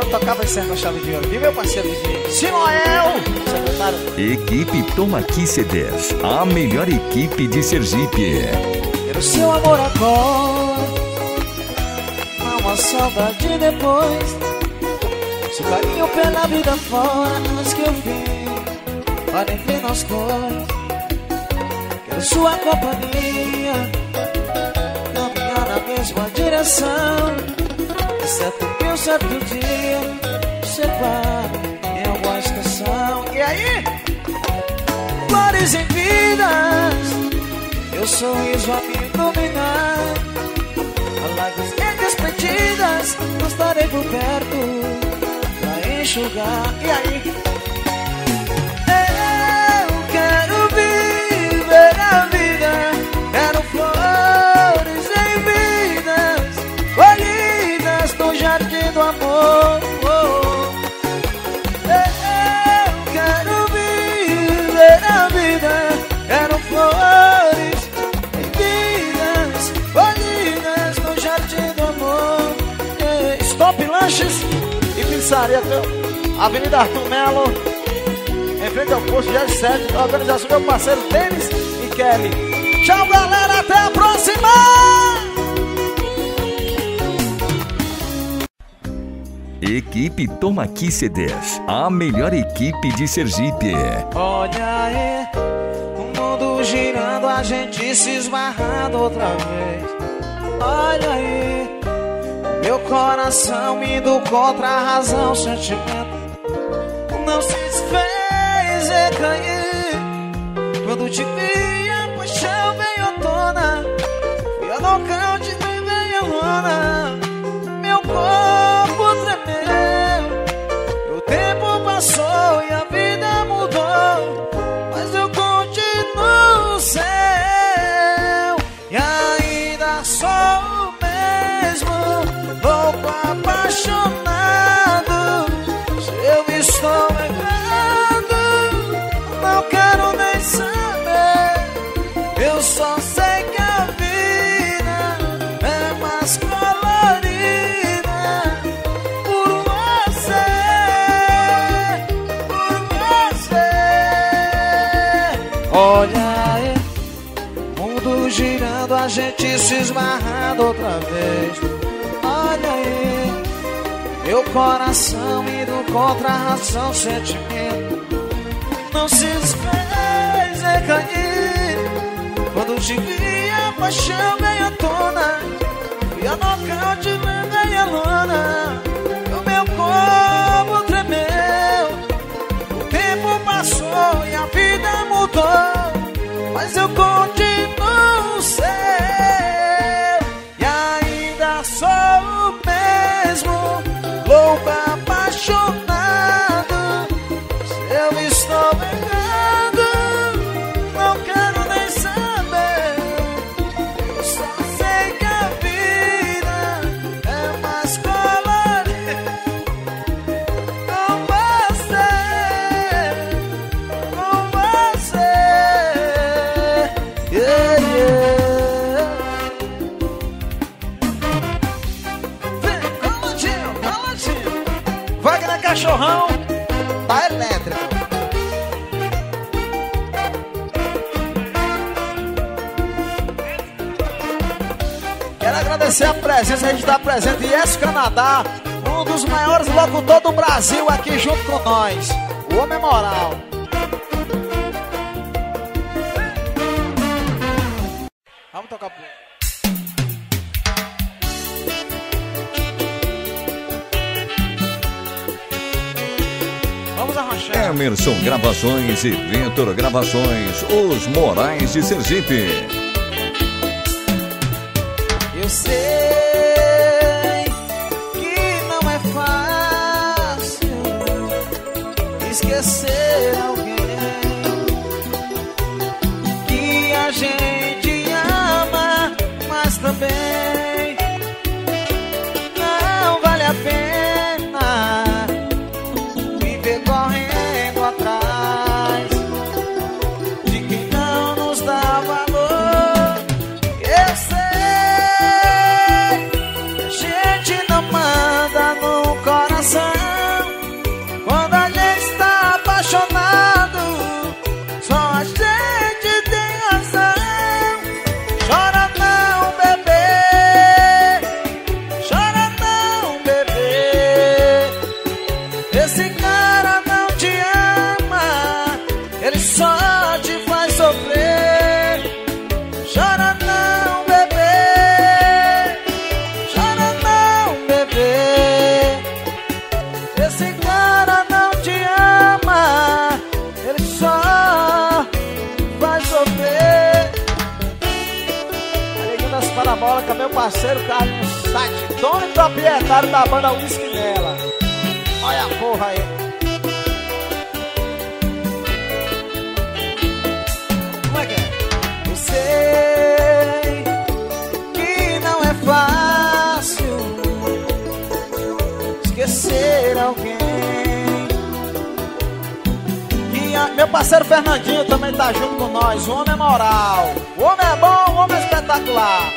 tocava e serve a chave de ouro. Viu, meu parceiro de Simoel, secretário? Equipe Toma Aqui CDs, a melhor equipe de Sergipe. Quero seu amor agora, não uma saudade depois. Seu carinho pela vida fora, antes que eu vim, para entre nós dois. Quero sua companhia, caminhar na mesma direção. Exceto que um certo dia separa em alguma estação. E aí? Flores em vidas, meu sorriso a me iluminar. Lágrimas em despedidas, não estarei por perto pra enxugar. E aí? Eu quero viver a vida, quero flores em vidas, colhidas no jardim do amor. Eu quero viver a vida, quero flores em vidas, colhidas no jardim do amor. Stop Lanches e Pizzaria, Avenida Arthur Melo, em frente ao posto de S7, da organização meu parceiro Tênis e Kelly. Tchau, galera, até a próxima! Equipe Toma Aqui CDs, a melhor equipe de Sergipe. Olha aí, o mundo girando, a gente se esbarrando outra vez. Olha aí, meu coração indo contra a razão, o sentimento não se desfez e cair. Quando te vi, a paixão veio à tona, fui a nocaute e veio a lona. Meu corpo tremeu, o tempo passou e a vida mudou, mas eu continuo no céu e ainda sou o mesmo, louco apaixonado. Se eu estou errado, não quero nem saber. Eu só sei que a vida é mais colorida por você, por você. Olha aí, mundo girando, a gente se esbarrando outra vez. Olha aí, meu coração indo contra a razão, sentimento não se desfez e cair. Quando te vi, a paixão veio à tona, fui a nocaute e veio a lona. O meu corpo tremeu, o tempo passou e a vida mudou, mas eu continuo no céu e ainda sou o mesmo, louco apaixonado. Se eu estou errado, não quero nem saber. Eu só sei que a vida é mais colorida com você, com você. Yeah, yeah. Vem, coladinho, coladinho. Wagner Cachorrão, tá elétrico. Quero agradecer a presença, a gente está presente em Yes Canadá, um dos maiores locutores do Brasil aqui junto com nós. O homem é moral. Vamos tocar pro... Vamos arranchar. Emerson Gravações e Ventura Gravações, os Morais de Sergipe. Eu sei que não é fácil esquecer alguém que a gente ama, mas também não vale a pena viver correndo atrás de quem não nos dá valor. Eu sei bola com meu parceiro Carlinhos Sati, dono e proprietário da banda Whisky Nela. Olha a porra aí. Como é que é? Eu sei que não é fácil esquecer alguém. Meu parceiro Fernandinho também tá junto com nós. O homem é moral, o homem é bom, o homem é espetacular.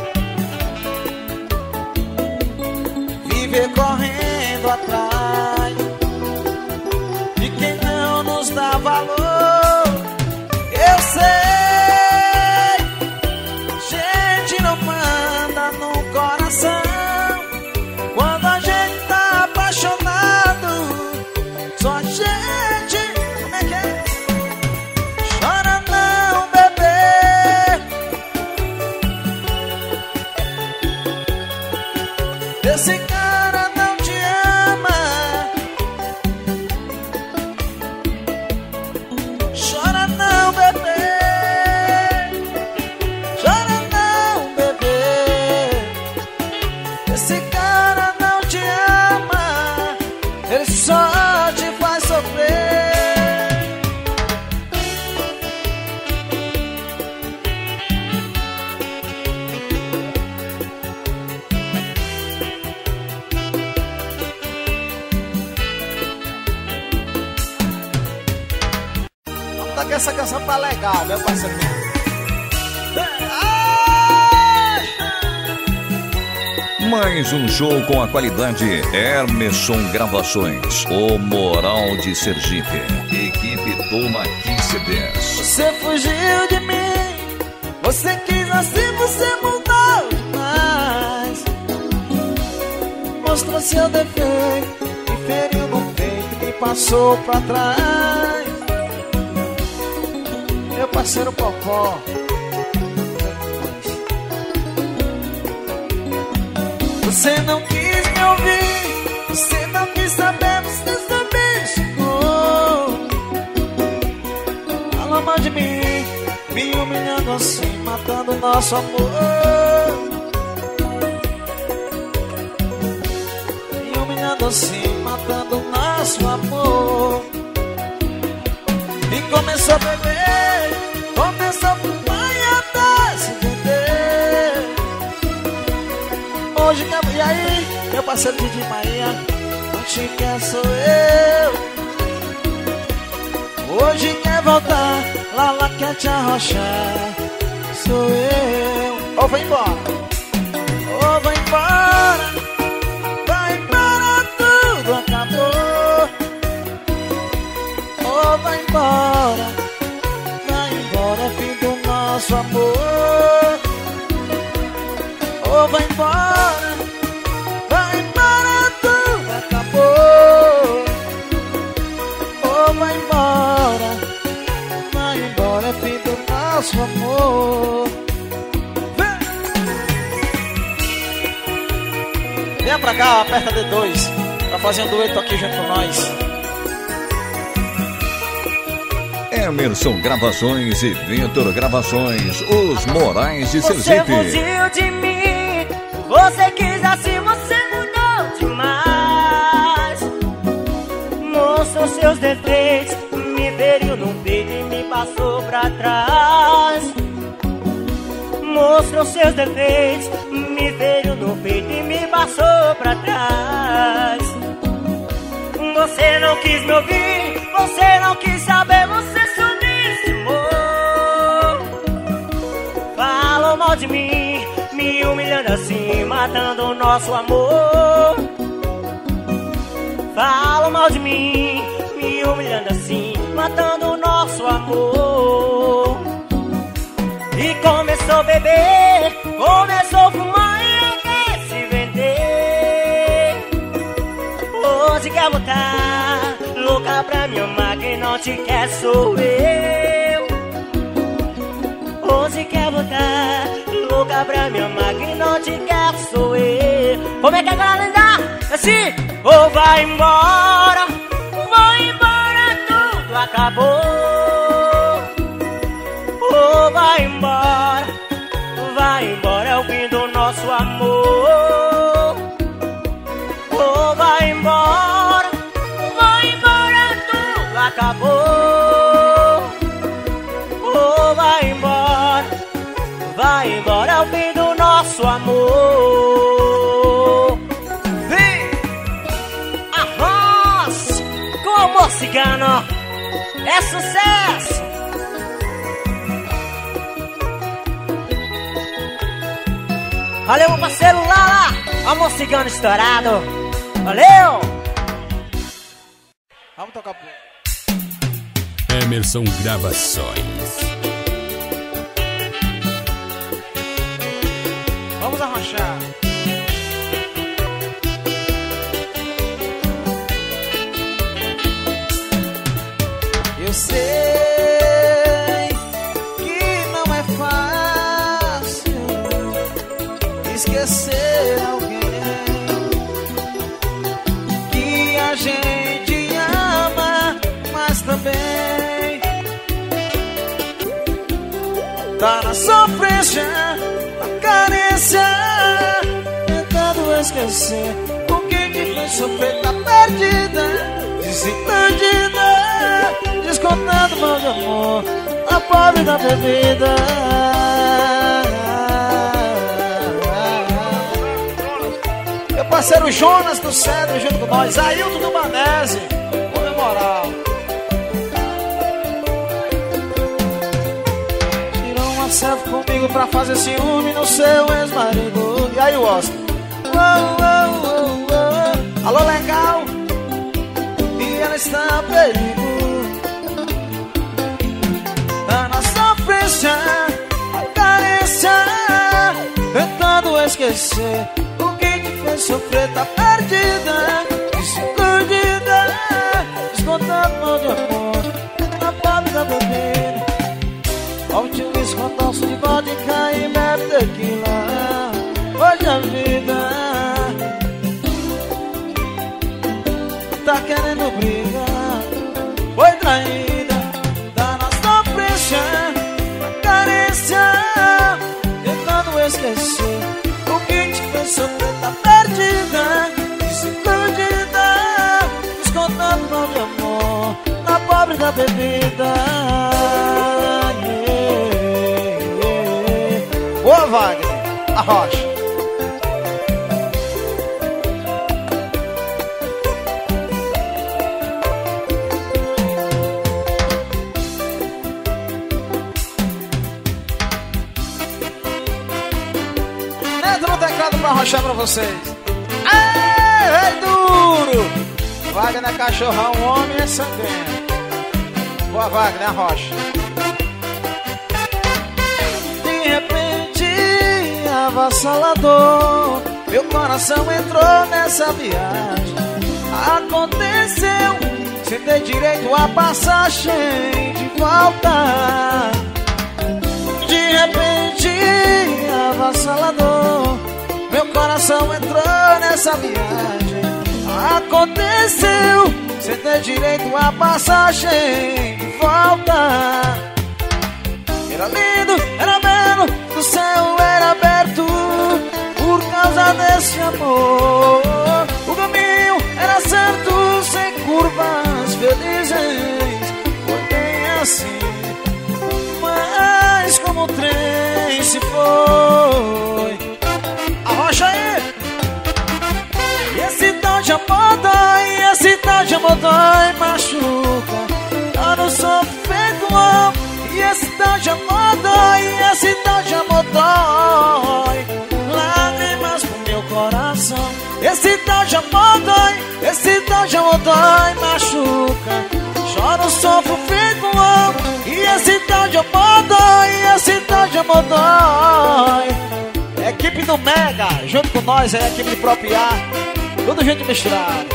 Viver correndo atrás de quem não nos dá valor. Eu sei, gente não manda no coração. Quando a gente tá apaixonado, só a gente. Esse cara não te ama. Chora não, bebê. Chora não, bebê. Esse cara não te ama. Ele só te faz sofrer. Essa canção tá legal, meu parceiro. Mais um show com a qualidade Emerson Gravações, o Moral de Sergipe. Equipe Toma Aqui CDs. Você fugiu de mim, você quis assim, você mudou demais. Mostrou seu defeito, me feriu no peito, me passou pra trás. Meu parceiro Popó. Você não quis me ouvir, você não quis saber, você também chegou. Falou mal de mim, me humilhando assim, matando nosso amor. Me humilhando assim, matando nosso amor. E começou a beber, começou a fumar e até se vender. Hoje quer... E aí, meu parceiro Didi Maia, não te quer, sou eu. Hoje quer voltar, Lala quer te arrochar, sou eu. Ou vai embora, ou vai embora, tudo acabou. Ou vai embora, é fim do nosso amor. Ou vai embora, tudo acabou. Ou vai embora, é fim do nosso amor. Venha pra cá, aperta D2 pra fazer um dueto aqui junto com nós. Emerson Gravações e Vitor Gravações, os Morais de Sergipe. Você fugiu de mim, você quis assim, você mudou demais. Mostrou seus defeitos, me feriu no peito e me passou pra trás. Mostrou seus defeitos, me feriu no peito e me passou pra trás. Você não quis me ouvir, você não quis saber, você subestimou. Falou mal de mim, me humilhando assim, matando o nosso amor. Falou mal de mim, me humilhando assim, matando o nosso amor. E começou a beber, começou a fumar e até se vender. Hoje quer voltar, louca pra me amar, quem não te quer sou eu. Hoje quer voltar, louca pra me amar, quem não te quer sou eu. Como é que é, galera? Assim, ou vai embora, tudo acabou. Ou vai embora, vai embora, é o fim do nosso amor. Oh, vai embora, tudo acabou. Oh, vai embora, é o fim do nosso amor. Vem! Arroz com o amor cigano é sucesso. Valeu, meu parceiro Lala, amor cigano estourado. Valeu! Vamos tocar pro... Emerson Gravações. Vamos arrochar. Eu sei que não é fácil esquecer alguém que a gente ama, mas também tá na sofrência, na carência, tentando esquecer o que te fez sofrer, tá perdida, desentendida, descontando mal de amor, a pobre da bebida. Meu parceiro Jonas do Cedro junto com nós, Ailton do Manese, com moral. Tirou uma selfie comigo pra fazer ciúme no seu ex-marido. E aí o Oscar? Alô, legal? E ela está a perigo. Tá na sofrência, a carência, tentando esquecer o que te fez sofrer, tá perdida, escondida, descontando mal de amor, na pobre da bebida. Volte o uísque com taça de vodka e bebe tequila. Hoje a vida tá querendo brigar, foi traída, tá na sofrência, na carência, tentando esquecer o que te fez sofrer, tá perdida, desiludida, descontando mal de amor, na pobre da bebida. Boa, Wagner, arrocha. Entra no teclado pra arrochar pra vocês. É duro. Wagner é cachorrão, homem é sangrento. Boa, Wagner, arrocha. De repente, avassalador, meu coração entrou nessa viagem. Aconteceu, sem ter direito a passagem de volta. De repente, avassalador, meu coração entrou nessa viagem. Aconteceu, sem ter direito a passagem de volta. Era lindo, era belo, do céu era aberto por causa desse amor. O caminho era certo, sem curvas felizes, foi bem assim. Mas como o trem se foi. Arrocha aí! E esse tal de amor dói, esse tal de amor dói, machuca. Eu não sou feito homem. E esse tal de amor dói, esse tal de amor dói, lágrimas pro meu coração. Esse tal de amor dói, esse tal de amor dói, machuca. Choro, sofro, fico louco. E esse tal de amor dói, esse tal de amor dói. Equipe do Mega, junto com nós, é a equipe de próprio ar, tudo gente misturado.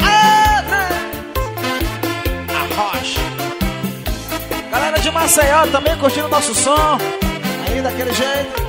Arrocha. Galera de Maceió também curtindo o nosso som. Aí daquele jeito.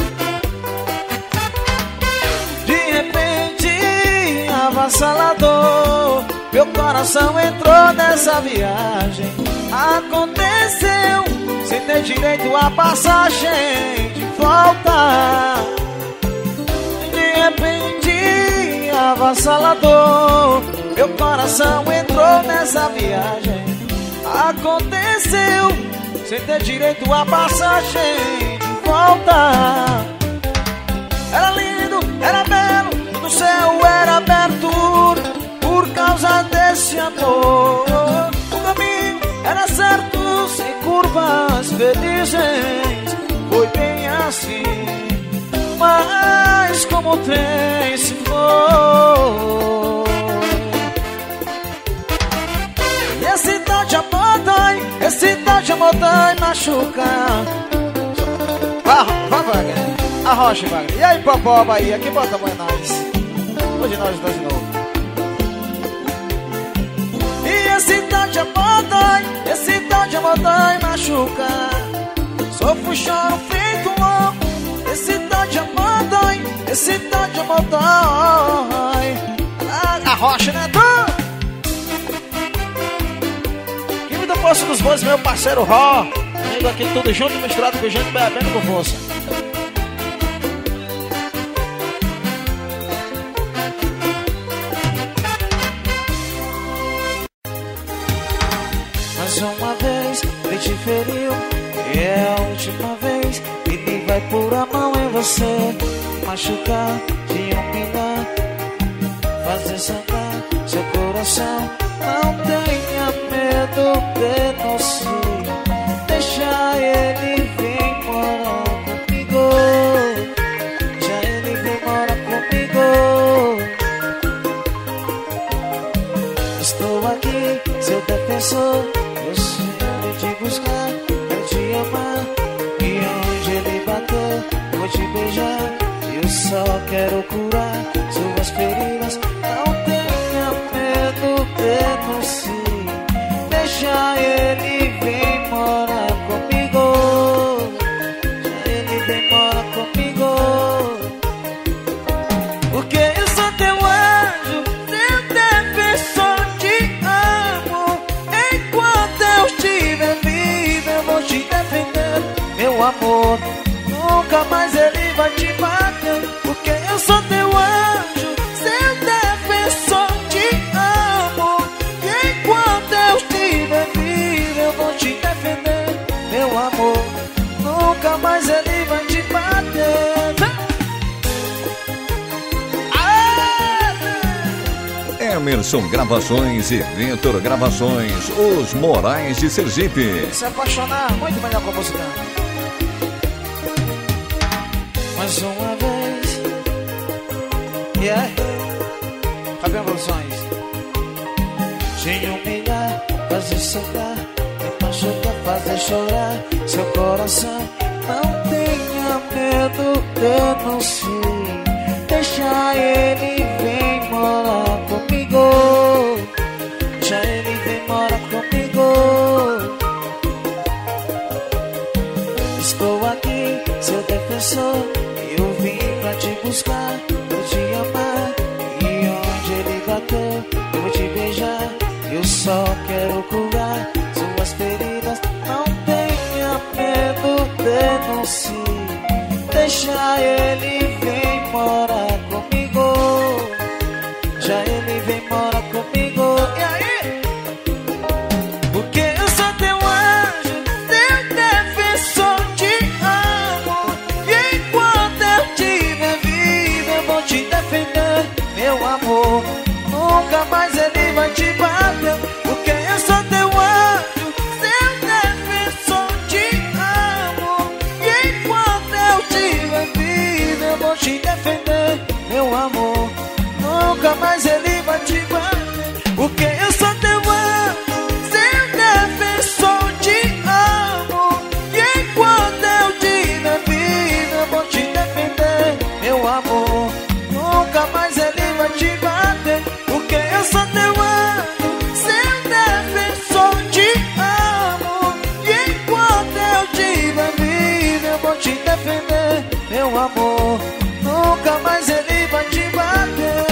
De repente, avassalador, meu coração entrou nessa viagem. Aconteceu, sem ter direito a passagem de volta. De repente, avassalador, meu coração entrou nessa viagem. Aconteceu sem ter direito a passagem de volta. Era lindo, era belo, no céu era aberto por causa desse amor. O caminho era certo, sem curvas felizes. Foi bem assim, mas como o trem se foi. E esse tal de amor dói, esse tal de amor dói, machuca. Vai, Wagner, arrocha, Wagner. E aí, Popó, Bahia, que bota amanhã nós. Hoje nós dois de novo. E esse tal de amor dói, esse tal de amor dói, machuca. Sofro, choro, feito louco. Esse tal de amor dói, esse tal de amor dói. Arrocha, né, tu? Que do Poço dos Bois, meu parceiro Ró. Amigo aqui, tudo junto, misturado com gente, bebendo com força. Mais uma vez ele te feriu, e é a última vez. Ele vai pôr a mão em você, machucar, te humilhar, fazer sangrar seu coração. Não tenha medo, denuncie, deixa ele vir morar comigo. Deixa ele vir morar comigo. Estou aqui, seu defensor. Eu sei te buscar, quero te amar. E onde ele bater, vou te beijar. Eu só quero curar suas feridas. Não tenha medo, denuncie, deixa ele vir morar comigo. Deixa ele vir morar comigo. Porque eu sou teu anjo, teu defensor, te amo. Enquanto eu estiver vivo, eu vou te defender, meu amor. Nunca mais ele vai te bater. Porque eu sou teu anjo, seu defensor, te amo. E enquanto eu estiver vivo, eu vou te defender, meu amor. Nunca mais ele vai te bater. Emerson Gravações e Vitor Gravações, os Morais de Sergipe. Se apaixonar, muito melhor com a música. Mais uma vez. Yeah. Fabiano Produções. Te humilhar, fazer sangrar, me machucar, fazer chorar seu coração. Não tenha medo, denuncie, deixa ele vir morar comigo. Deixa ele vir morar comigo. Estou aqui, seu defensor. Eu vim pra te buscar, pra te amar. E onde ele bater, eu vou te beijar. Eu só quero curar suas feridas. Não tenha medo, denuncie, deixa ele vir morar comigo. Já ele vem morar comigo. E aí? Porque eu sou teu anjo, teu defensor, te amo. E enquanto eu estiver vivo, eu vou te defender, meu amor. Nunca mais ele vai te bater. Porque eu sou teu anjo, teu defensor, te amo. E enquanto eu estiver vivo, eu vou te defender, meu amor. Nunca mais ele vai te bater. Porque eu sou teu anjo, seu defensor, te amo. E enquanto eu estiver vivo, eu vou te defender, meu amor. Nunca mais ele vai te bater. Porque eu sou teu anjo, seu defensor, te amo. E enquanto eu estiver vivo, eu vou te defender, meu amor. Nunca mais ele vai te bater.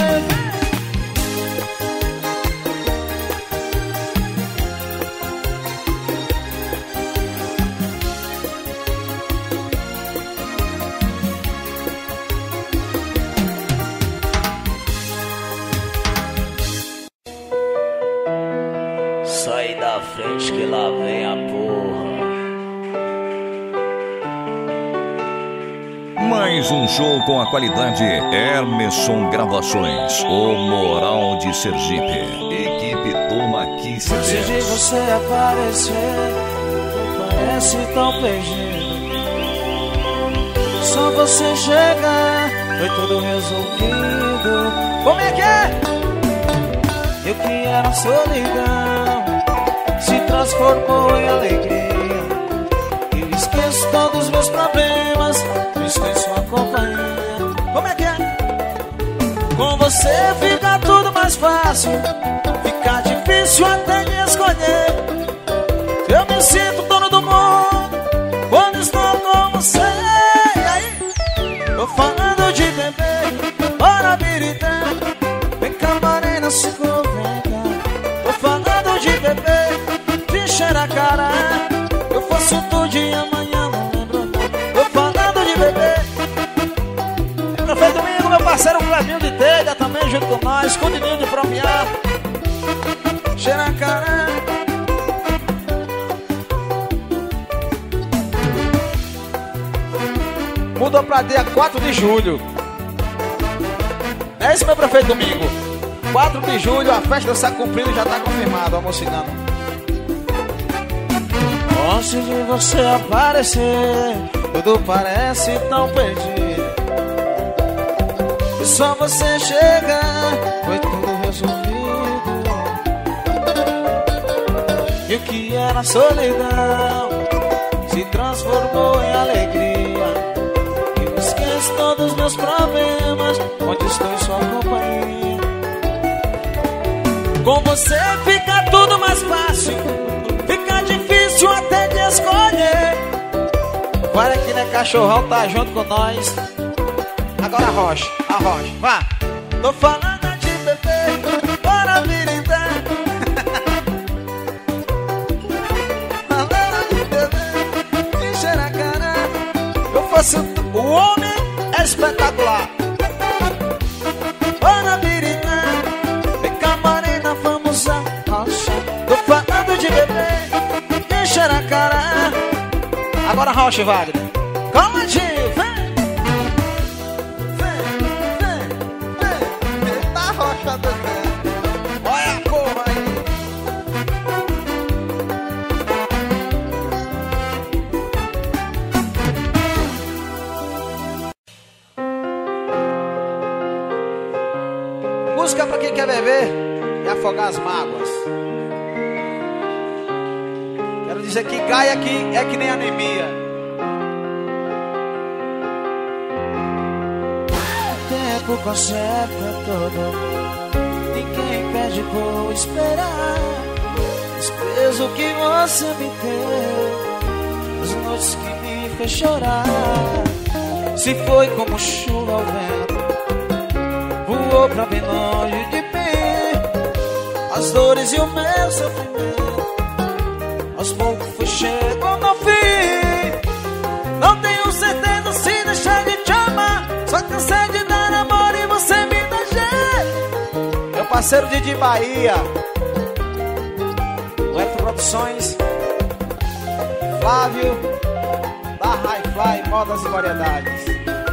frente que lá vem a porra. Mais um show com a qualidade Hermeson Gravações, o Moral de Sergipe. Equipe Toma Aqui Antes de você aparecer, parece tão perdido. Só você chegar, foi tudo resolvido. Como é que é? Eu que era solidão se transformou em alegria. Eu esqueço todos os meus problemas, estou em sua companhia. Como é que é? Com você fica tudo mais fácil, fica difícil até de escolher. Eu me sinto dono do mundo quando estou com você. E aí? Tô falando de beber, bora biritar. Vem cá, morena, se convenga. Tô falando de beber, de cheirar cara. Eu faço tudo de amanhã, não lembro não. Tô falando de beber. Prefeito Domingo, meu parceiro Clevinho de Telha, também junto com nós, com o Dininho de Promiar. Cheira a cara. Mudou pra dia 4 de julho. É isso, meu prefeito Domingo. 4 de julho, a festa do Saco Comprido já tá confirmada, almoço cigano. Antes de você aparecer, tudo parece tão perdido. E só você chegar, foi tudo resolvido. E o que era solidão se transformou em alegria. Eu esqueço todos os meus problemas, onde estou em sua companhia. Com você fica tudo mais fácil, fica difícil até de escolher. Agora que né, cachorrão tá junto com nós. Agora a Rocha, vá. Tô falando de beber, bora virindar. Falando de beber, de cheirar cara. Eu faço o homem espetacular. Bora virindar, vem cá morena, vamos a Rocha. Tô falando de beber, de cheirar cara. Agora a Rocha, Wagner. Calma, tio, vem. Olha a porra aí. Música pra quem quer beber e afogar as mágoas. Quero dizer que Gaia aqui é que nem anemia. O conserta todo, ninguém pede por esperar. Desprezo que você me deu, as noites que me fez chorar. Se foi como chuva ao vento, voou pra bem longe de mim. As dores e o meu sofrimento, aos poucos foi chegando ao fim. Não tenho certeza se deixar de te amar, só cansei de dar amor e você me dá jeito. Meu parceiro Didi Bahia, o Eto Produções, Flávio, da Hi-Fly, Modas e Variedades.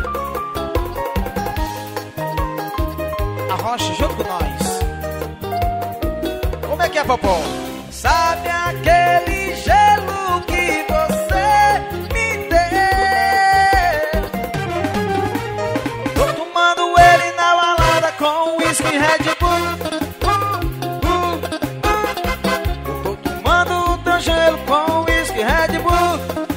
A Rocha junto com nós. Como é que é, Popó? Sabe aquele gelo que você me deu? Tô tomando ele na balada com whisky Red Bull. Eu tô tomando o teu gelo com whisky Red Bull.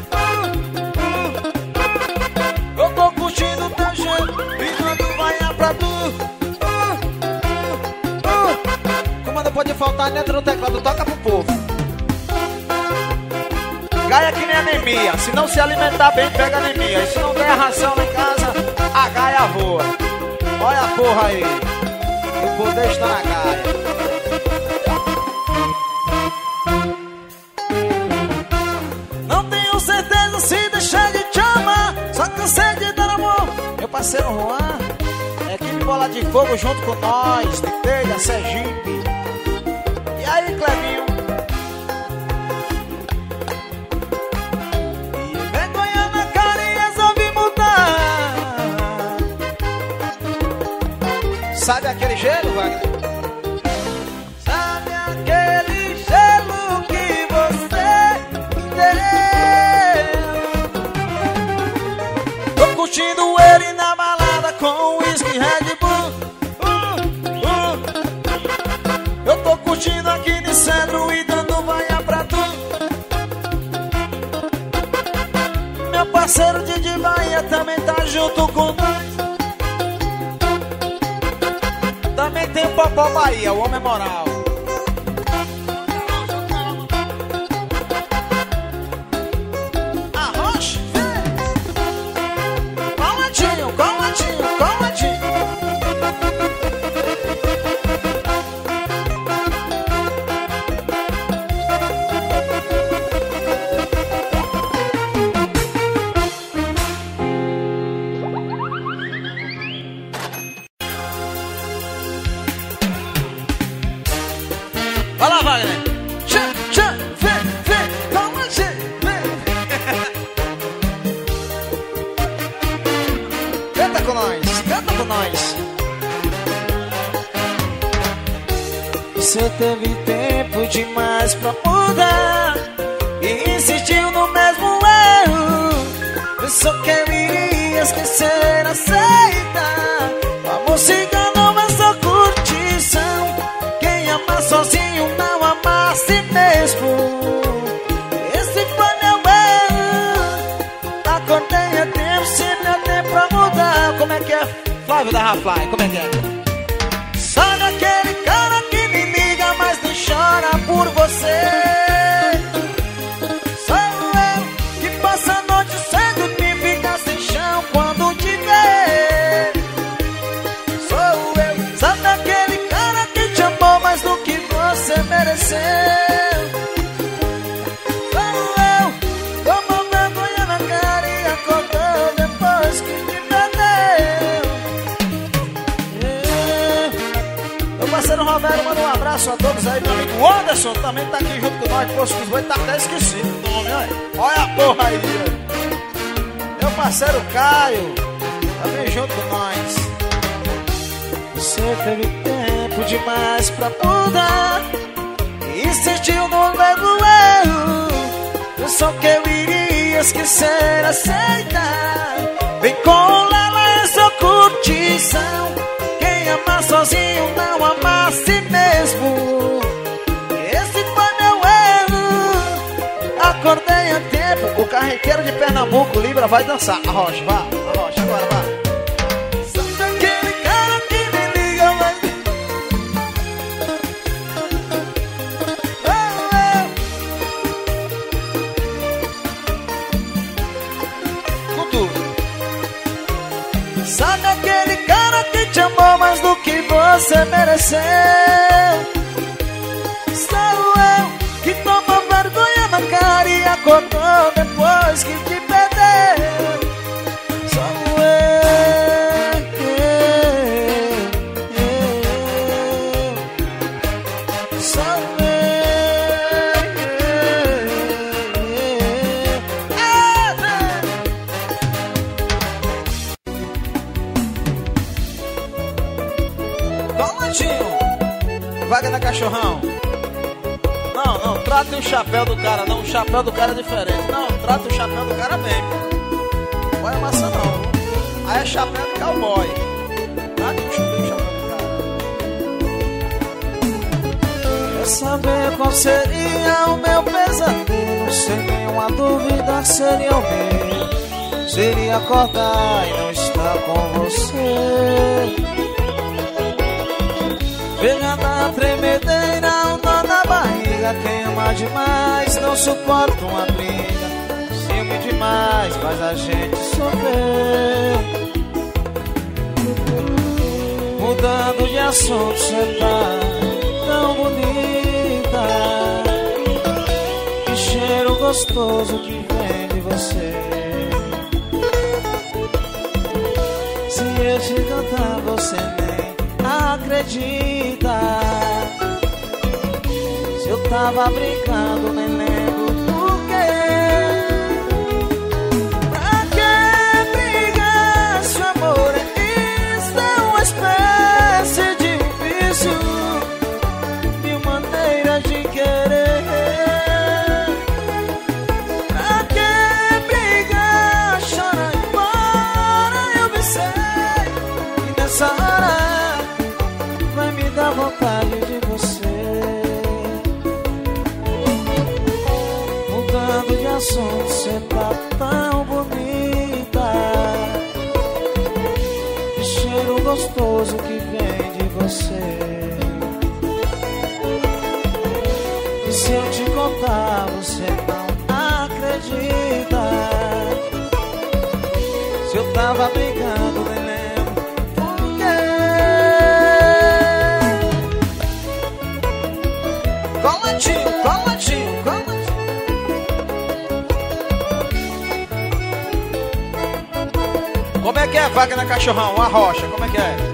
Eu tô curtindo o teu gelo e quando vai pra tu. Comando pode faltar dentro do teclado, toca pro povo. Gaia que nem anemia, se não se alimentar bem pega anemia. E se não der ração lá em casa, a Gaia voa. Olha a porra aí, o poder está na Gaia. Não tenho certeza se deixar de te amar, só cansei de dar amor. Meu parceiro Juan, equipe Bola de Fogo junto com nós, de Telha, Sergipe. E aí, Clevinho? Sabe aquele gelo, Wagner? Sabe aquele gelo que você deu? Tô curtindo ele na balada com whisky Red Bull. Eu tô curtindo aqui de centro e dando vaia pra tu. Meu parceiro de Bahia também tá junto com nós. Também tem o Popó Bahia, o homem moral. Arrocha, coladinho, coladinho, coladinho. Vai lá, Wagner. Vem, calma, vem. Canta com nós, canta com nós. Você teve tempo demais pra mudar e insistiu no mesmo erro. Pensou que eu iria esquecer, aceitar. Amor cigano, mas só curtição. Quem ama sozinho não ama a si mesmo. Esse foi meu erro. Acordei a tempo, se meu tempo pra mudar. Como é que é, Flávio da Rafly? Como é que é? Sabe aquele cara que me liga, mas não chora por você? Sou eu que passa a noite sem dormir, fica sem chão quando te vê. Sou eu, sabe aquele cara que te amou mais do que você mereceu? Sou eu, tomou vergonha na cara e acordou depois que te perdeu. Meu parceiro Roberto manda um abraço a todos aí, meu amigo o Anderson também tá aqui junto com nós. Poxa, os dois tá até esquecido o nome, olha a porra aí. Meu parceiro Caio também junto com nós. Você teve tempo demais pra mudar e insistiu no mesmo erro. Pensou que eu iria esquecer, aceitar. Vem com Lela, é só curtição. Quem ama sozinho não ama a si mesmo. Esse foi meu erro. Acordei a tempo. O carreteiro de Pernambuco, Libra, vai dançar. Arrocha, vá, arrocha, agora vá. Sabe aquele cara que me liga, mas... Com tudo. Sabe aquele cara que te amou mais do que você mereceu? Sou eu que tomou vergonha na cara e acordou depois que te perdeu. Sou eu. Sou Wagner Cachorrão. Não, trata o chapéu do cara, não. O chapéu do cara é diferente. Não, trata o chapéu do cara bem, pô. Não é massa não. Aí é chapéu de cowboy. Trata o chapéu do cara. Quer saber qual seria o meu pesadelo? Sem nenhuma dúvida seria o meu. Seria acordar e não estar com você. Pegando a tremedeira, um nó na barriga. Quem ama demais não suporta uma briga. Ciúme demais faz a gente sofrer. Mudando de assunto, cê tá tão bonita. Que cheiro gostoso que vem de você. Se eu te cantar, você nem acredita. Se eu tava brincando, nem lembro por quê. Pra que brigar se o amor é isso? É uma espécie assunto, cê tá tão bonita. Que cheiro gostoso que vem de você. E se eu te contar, você não acredita. Se eu tava brigando, nem lembro por quê. Coladinho, coladinho, coladinho. Como é que é, Wagner Cachorrão? A rocha, como é que é?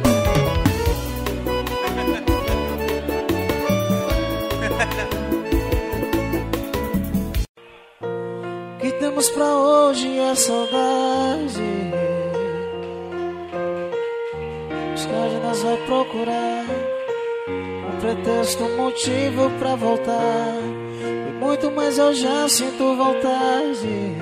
O que temos pra hoje é saudade. Os que nós vai procurar um pretexto, um motivo pra voltar. E muito mais eu já sinto vontade.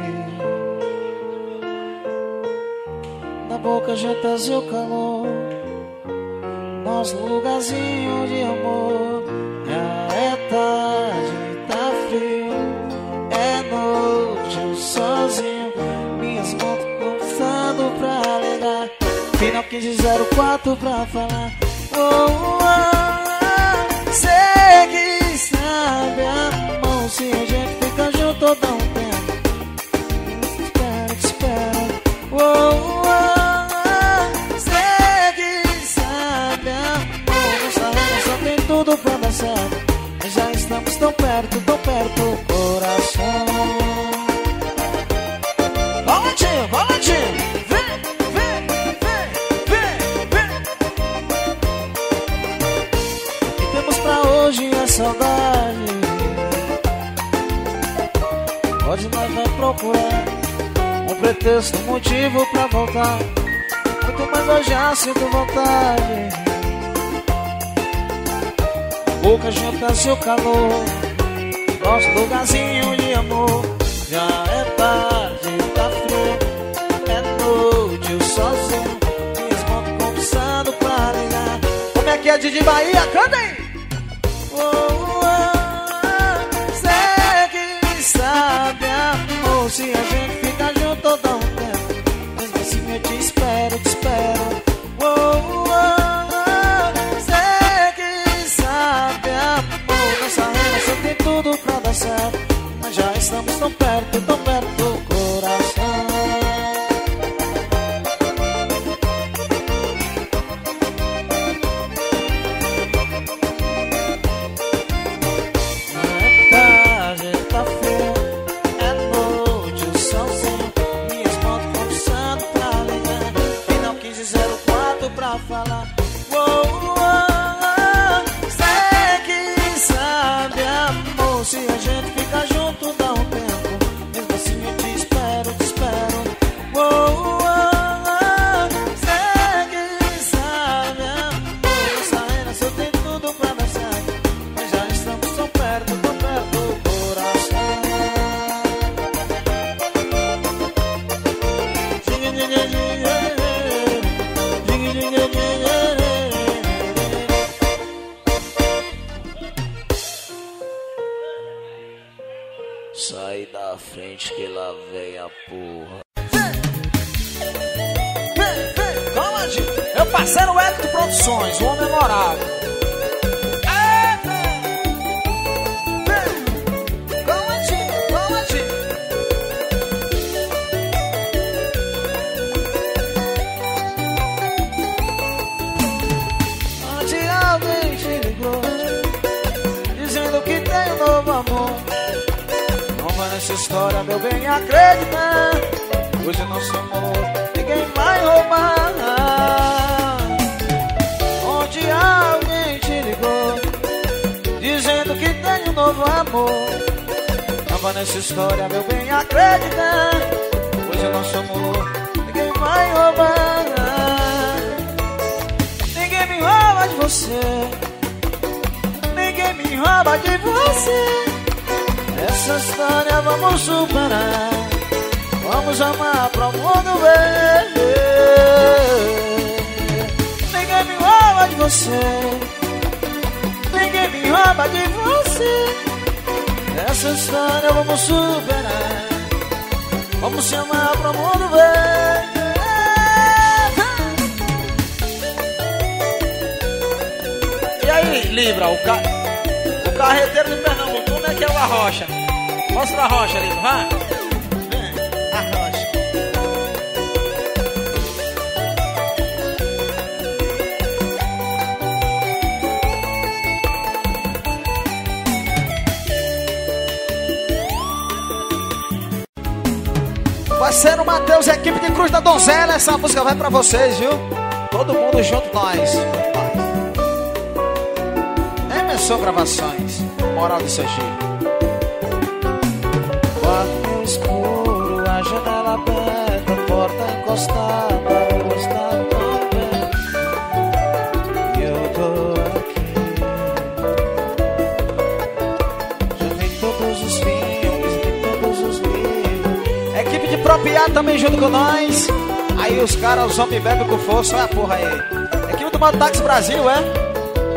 Na boca já trazia o calor, nosso lugarzinho de amor. Já é tarde, tá frio, é noite, eu sozinho. Minhas mãos conversando pra ligar. Final 1504 pra falar. Oh, oh, sei que sabe, amor, se a gente fica junto ou dá um tempo. Espera, te espero. Oh, oh, sei que sabe, amor, nossa relação tem tudo pra dar certo. Mas já estamos tão perto, coração. Volantinho, volantinho. Hoje é saudade. Hoje nós vai procurar um pretexto, um motivo pra voltar. Muito mais eu já sinto vontade. Boca junta seu calor, nosso lugarzinho de amor. Já é tarde, tá frio, é noite, eu sozinho. Minhas mãos conversando pra ligar. Como é que é, Didi Bahia? Canta aí! Oh, oh, sei que sabe, amor, se a gente fica junto dá um tempo. Mesmo assim eu te espero, te espero. Oh, oh, sei que sabe, amor, nossa relação tem tudo pra dar certo. Mas já estamos tão perto, coração. Sai da frente que lá vem a porra. Vem, coladinho. Meu parceiro Hélio Produções, o homem memorável. Vem, coladinho. Onde alguém te ligou, dizendo que tem um novo amor. Nessa história, meu bem, acredita. Hoje nosso amor ninguém vai roubar. Onde alguém te ligou, dizendo que tem um novo amor. Não vá nessa história, meu bem, acredita. Hoje nosso amor ninguém vai roubar. Ninguém me rouba de você, ninguém me rouba de você. Essa história vamos superar. Vamos amar pra o mundo ver. Ninguém me rouba de você, ninguém me rouba de você. Essa história vamos superar. Vamos chamar pro mundo ver. E aí, Libra, o carreteiro de Pernambuco, como é que é o Arrocha? Mostra a Arrocha, Libra, vai. Vem, Arrocha. Parceiro Matheus, equipe de Cruz da Donzela, essa música vai pra vocês, viu? Todo mundo junto, nós. Emerson Gravações, Moral de Sergipe. Quarto no escuro, a janela aberta, a porta encostada, a luz tá tão bem. E eu tô aqui. Já vi todos os filmes, vi todos os livros. Equipe de Propiar também junto com nós. Aí os caras, os homens bebem com força, olha a porra aí. Equipe do Mototáxi Brasil, é?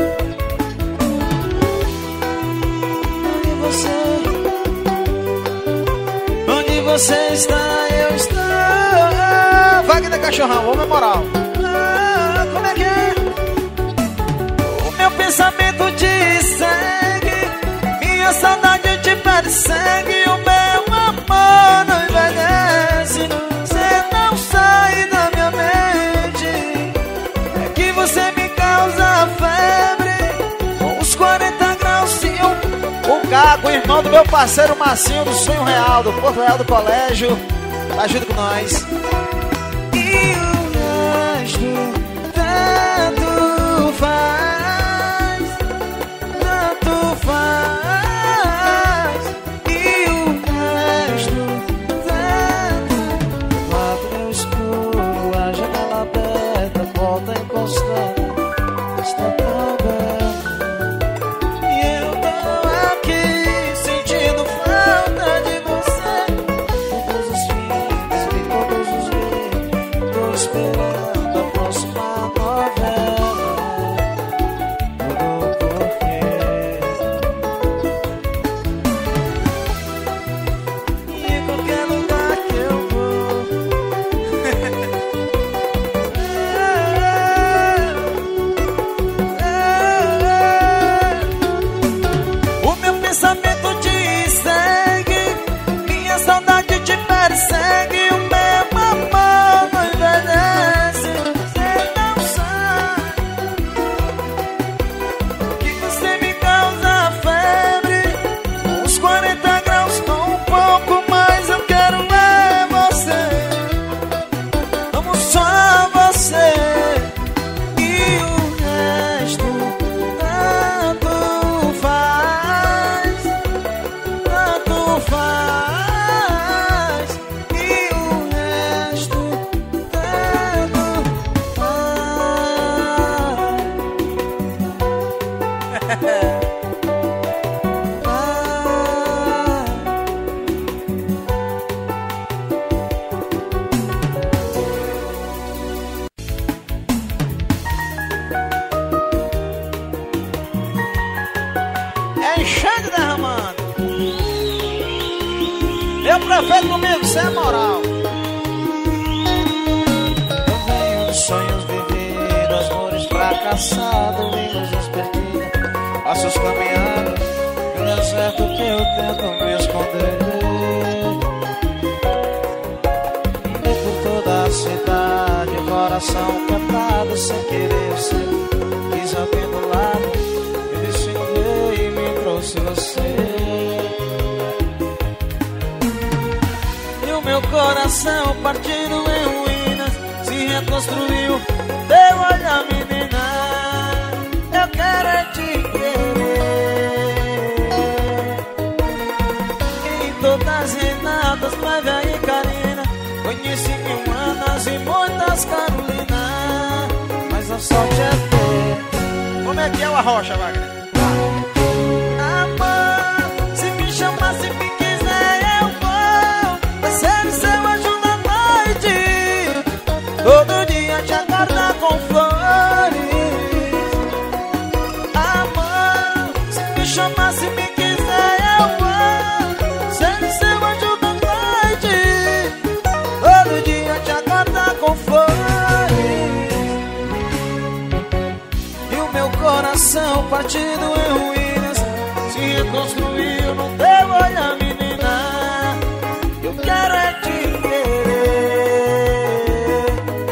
Onde você está, eu estou. Wagner Cachorrão, homem moral. Como é que é? O meu pensamento te segue, minha saudade te persegue, o meu amor não envelhece. Você não sai da minha mente, é que você me causa febre. Com os 40 graus, sim, o Caco, irmão do meu parceiro Marcinho do Sonho Real, do Porto Real do Colégio, tá junto com nós. E o resto tanto faz, tanto faz. E o resto tanto faz. No escuro, a janela aberta, a porta encostada, está tão bem. Esperando a próxima novela. Tudo porque e em qualquer lugar que eu vou o meu pensamento te segue, minha saudade te persegue, o meu amor não envelhece. Você não sabe que você me causa febre. Uns 40 graus com um pouco mais, eu quero é você. Amo só você. E o resto tanto faz, tanto faz. E o resto tanto faz. É enchendo e derramando. Meu prefeito comigo, isso é moral. Eu venho dos sonhos vividos, amores fracassados, ilusões perdidas, passos caminhando no deserto que eu tento me esconder. Andei por toda a cidade, coração quebrado, sem querer eu sei. Quis alguém do lado, me desfilei e me trouxe você. E o meu coração partido em ruínas se reconstruiu. Deu olhar, menina, eu quero é te querer. Em todas as Renatas, Flávia e Karina, conheci mil Anas e muitas Carolina, mas a sorte é ter. Como é que é o Arrocha, Wagner? Amor, se me chamar, se me quiser, eu vou. Vai ser o seu anjo da noite, todo dia te aguardar com flores. Amor, se me chamar, se me quiser, eu vou. Ser o seu anjo da noite, coração partido em ruínas se reconstruiu no teu olhar, menina. Eu quero é te querer.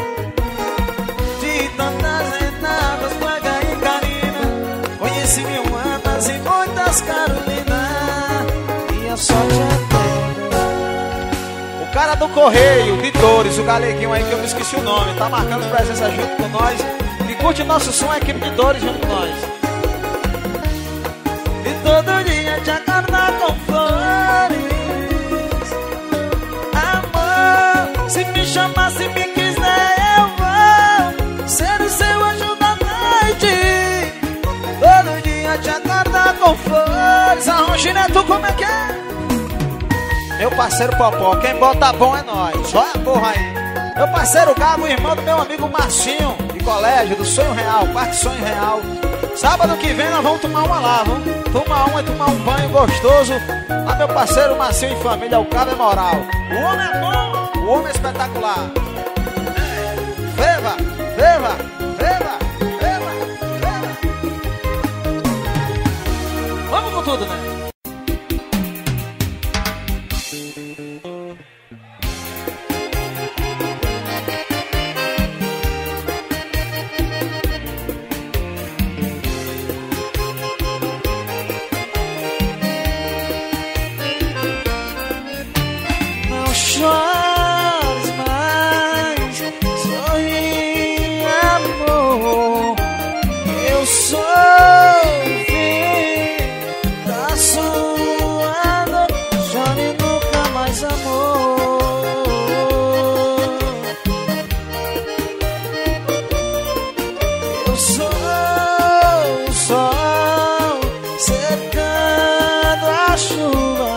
De tantas renatas, Plaga e Karina, conheci mil Anas e muitas Carolina, e a sorte é terra. O cara do Correio, de Dores, o galeguinho aí que eu me esqueci o nome, tá marcando presença junto com nós. E curte nosso som, a equipe de Dores junto com nós. E todo dia te acordar com flores, amor. Se me chamar, se me quiser, eu vou ser o seu anjo da noite. Todo dia te acordar com flores. Arrongineto, como é que é? Meu parceiro Popó, quem bota bom é nós. Olha a porra aí. Meu parceiro Gago, irmão do meu amigo Marcinho, de colégio, do Sonho Real, Parque Sonho Real. Sábado que vem nós vamos tomar uma lá, vamos tomar uma e tomar um banho gostoso. Lá meu parceiro Marcinho e família, o cabo é moral. O homem é bom, o homem é espetacular. Veva, veva, veva, veva, veva. Vamos com tudo, né? Chores mais, sorri, amor. Eu sou o fim da sua dor. Chore nunca mais, amor. Eu sou o sol secando a chuva.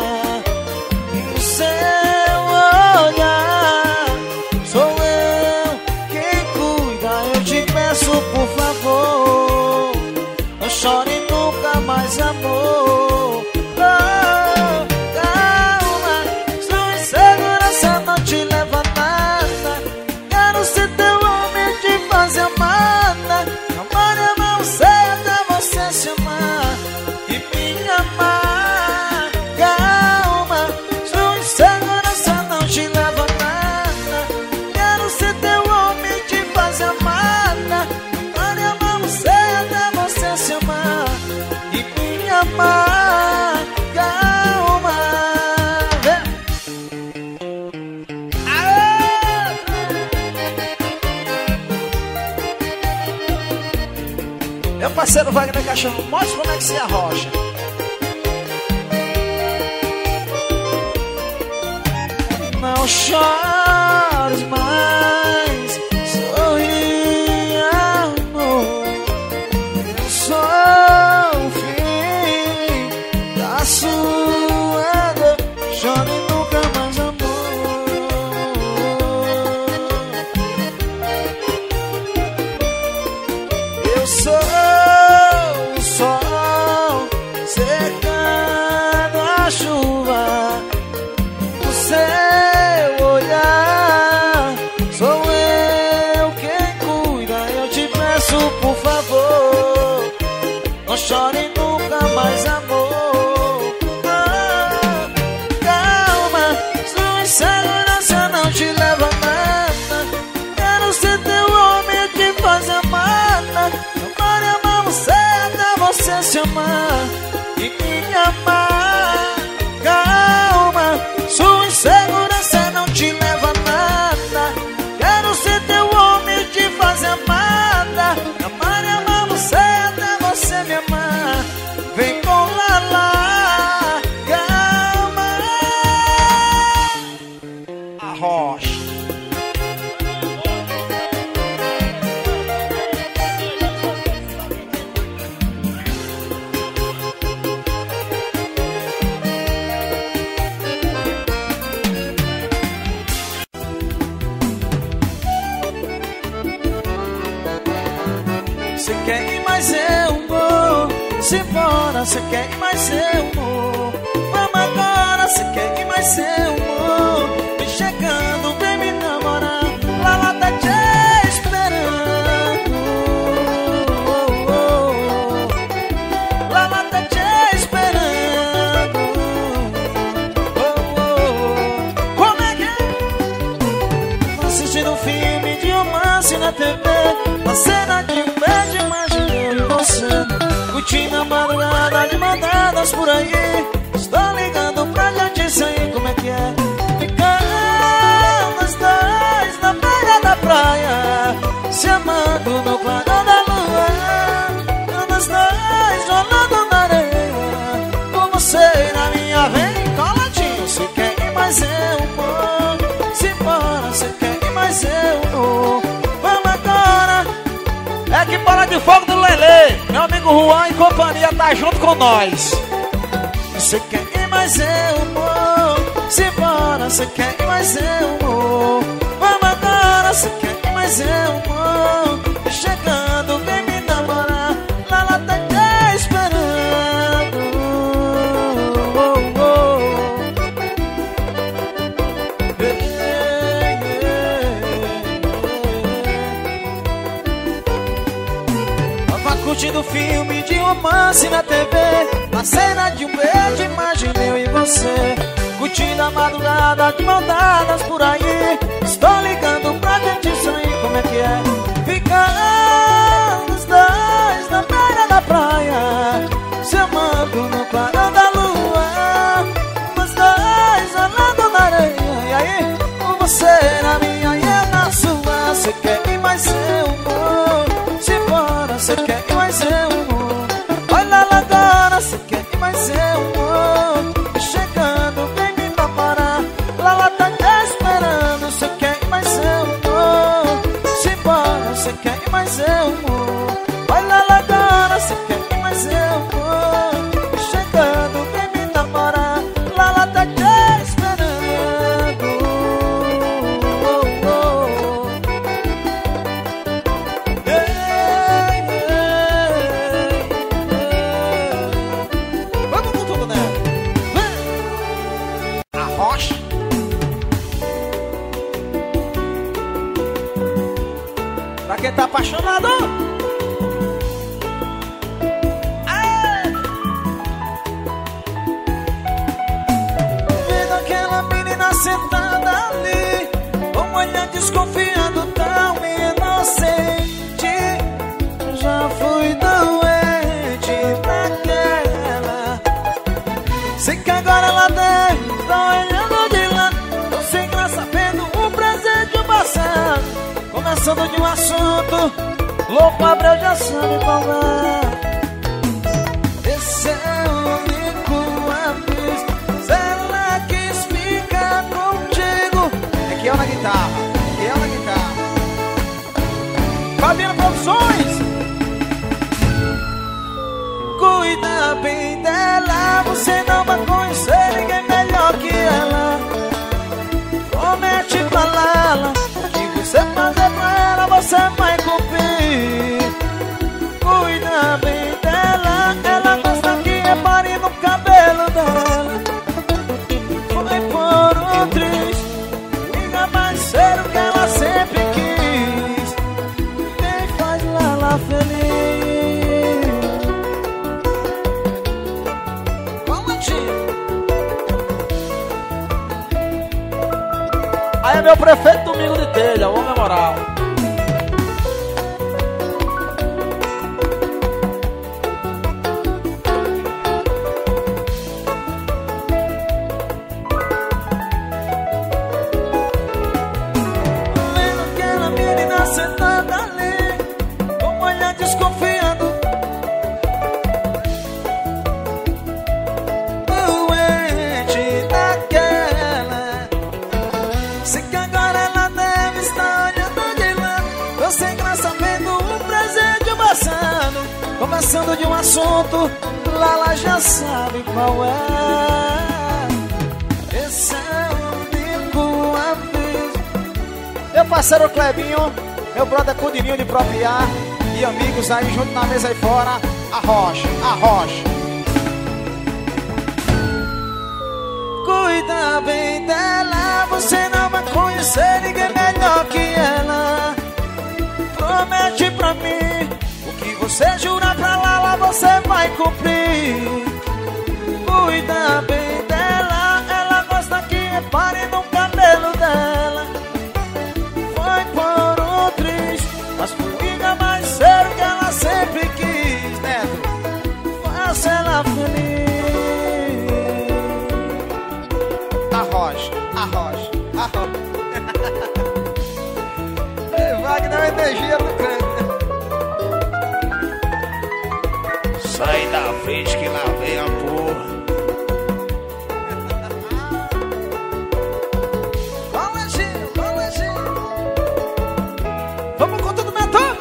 Por favor, não chore nunca mais, amor. Oh, calma, sua insegurança não te leva a nada. Quero ser teu homem, te fazer amada. Amar é não sei até você se amar e me amar. Calma, sua insegurança não te leva a nada. Quero ser teu homem, te fazer amada. Se amar e me amar, calma. Meu parceiro Wagner Cachorro, mostra como é que se arrocha. Não chores mais, sorri, amor. Sou o fim da sua dor. Chore nunca mais, amor. Eu sou o sol secando a chuva. O seu olhar, sou eu quem cuida. Eu te peço, por favor, não chore nunca mais, amor. Ah, calma, sua insegurança não te leva a nada. Quero ser teu homem, te fazer amada. Amar e amar você até você se amar e me amar. Calma, sua insegurança não te leva a nada. Quero ser teu homem, te fazer amada. Amar e amar você até você me amar. Vem com Lala, calma. Arrocha. Você quer ir, mas eu vou. Se embora, você quer ir, mas eu vou. Vamos agora, você quer ir, mas eu vou. Me chegando, vem me namorar. Lala tá te esperando. namoradas por aí. Estou ligando pra gente sair, como é que é? Ficando os dois na beira da praia, se amando no clarão da lua. Os dois rolando na areia, com você na minha vem coladinho. Você quer ir, mas eu vou. Se embora, você quer ir, mas eu vou. Vamos agora. É que Bola de Fogo do Lelê, meu amigo Juan e companhia tá junto com nós. Você quer ir, mas eu vou. Se embora, você quer ir, mas eu vou. Vamos agora, você quer ir, mas eu vou. Chegando, vem me namorar. Lala tá te esperando. Tava curtindo filme de romance na TV. Na cena de um beijo, imaginei eu e você. Curtindo a madrugada de mão dadas por aí. Estou ligando pra gente sair, como é que é? Ficando os dois na beira da praia, se amando no clarão da lua. Os dois andando na areia. E aí, com você na minha e eu na sua. Você quer ir, mas eu vou. Se embora, você quer ir, mas eu vou. Olha lá agora, você quer ir, mas eu vou. Chegando, vem me namorar. Lala tá te esperando. Você quer ir, mas eu vou. Se embora, você quer ir, mas eu vou. Olha lá agora, você quer ir, mas eu vou. Chegando, vem me namorar. Lala tá te esperando. Vamos com tudo, né? A rocha. Pra quem tá apaixonado. Vendo aquela menina sentada ali, com um olhar desconfiado, tão inocente. Já fui doente naquela. Sei que agora ela deve tá olhando de lado. Tô sem graça vendo um presente do passado. Começando de um assunto, louco Abreu já sabe qual é. Esse é o único aviso. Se ela quis ficar contigo. É que eu na guitarra, que eu na guitarra. Fabiano Produções. Cuida bem dela, você não vai conhecer ninguém melhor que ela. Promete pra Lala, você fazer pra ela, você vai cumprir. Cuida bem dela, ela gosta que repare no cabelo dela. Foi por um triz, liga mais cedo que ela sempre quis. Quem faz Lala feliz? Aí é meu prefeito Domingo de Telha, o homem moral. Vendo aquela menina sentada ali, com um olhar desconfiado, doente daquela. Sei que agora ela deve estar olhando de lado. Tô sem graça vendo um presente passando. Começando de um assunto, Lala já sabe qual é. Esse é o único aviso. Meu parceiro Clebinho, meu brother Cudirinho de Propiar e amigos aí junto na mesa aí fora. A rocha, a rocha. Cuida bem dela, você não vai conhecer ninguém melhor que ela. Promete pra mim, o que você jurar pra Lala, você vai cumprir. Cuida bem dela, ela gosta que repare no cabelo dela. Foi por um triz, mas liga mais cedo que ela sempre quis, Neto. Faça ela feliz. frente que lá vem a porra. Vamos com tudo, Metal!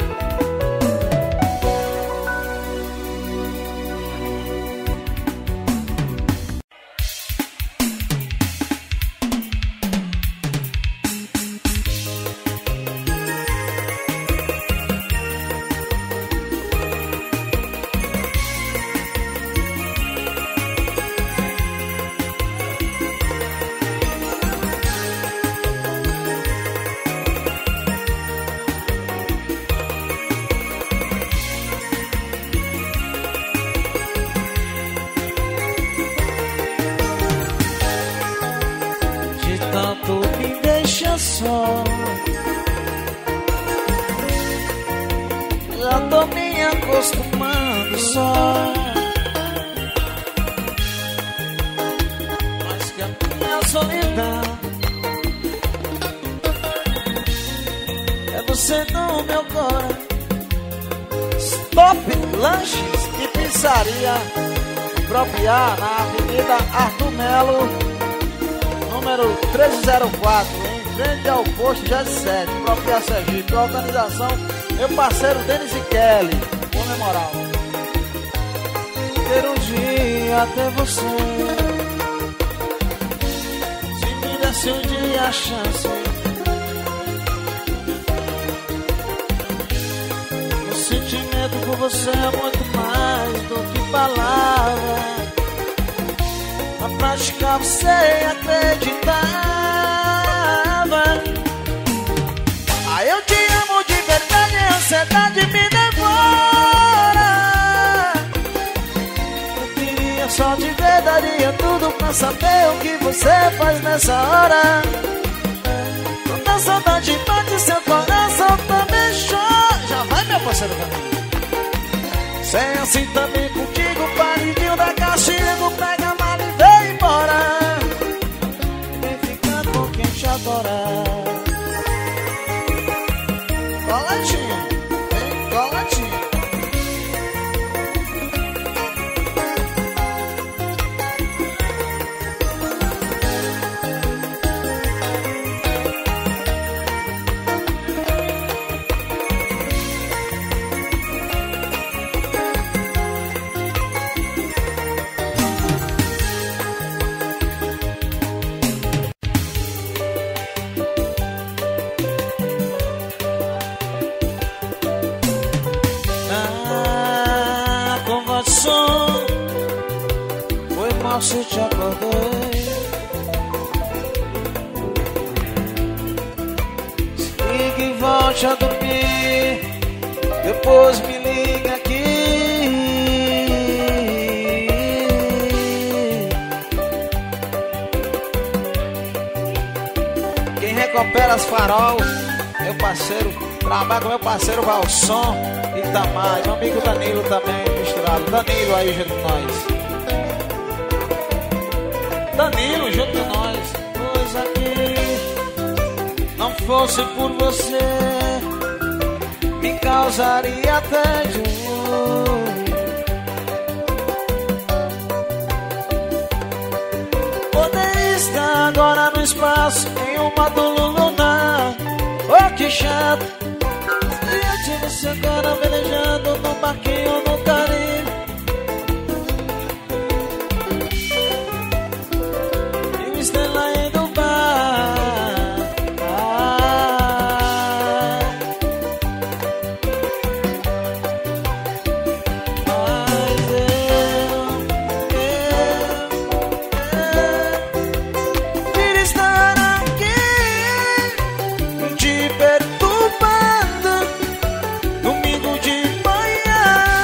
Tanto me deixa só, já tô me acostumando só. Mas que a minha solidão é você no meu coração. Stop Lanches e Pizzaria Propriar na Avenida Arthur Melo, número 1304, em frente ao posto G7, Propriar Sergipe. Organização, meu parceiro Denis e Kelly. Boa moral. Ter um dia até você, se me desse um dia a chance, o sentimento por você é muito mais do que palavras. Na prática você acreditava. Ah, eu te amo de verdade, a ansiedade me devora. Eu queria só te ver, daria tudo pra saber o que você faz nessa hora. Quando a saudade bate, seu coração também chora. Já vai, meu parceiro Camilo. Sem assim também contigo, paridinho da castigo, pega a mala e vem embora. Vem ficar com quem te adora. Coladinho, vem coladinho. Foi mal se te acordei. Ligue e volte a dormir, depois me liga aqui. Quem recupera as farol, meu parceiro, trabalha com meu parceiro Valson Itamar, meu amigo Danilo também misturado. Danilo aí junto com nós. Danilo junto com nós. Pois aqui não fosse por você, me causaria tédio. Poder estar agora no espaço, em um módulo lunar. Oh, que chato. Se você agora velejando num barquinho no Caribe, e uma estrela aí do bar. Mas eu queria estar aqui te perturbando. Domingo de manhã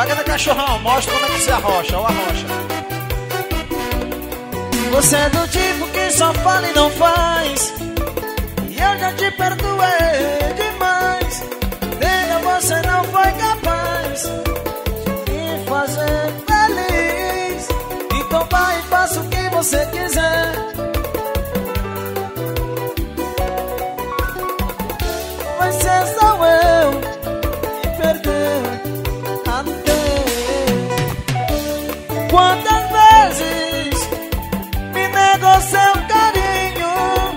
Wagner Cachorrão, mostra como é que se arrocha, ou arrocha. Você é do tipo que só fala e não faz, e eu já te perdoei demais. Entenda, você não foi capaz de me fazer feliz. Então vai e faça o que você quiser. Vai ser só eu que perdeu até. Quantas vezes me negou seu carinho,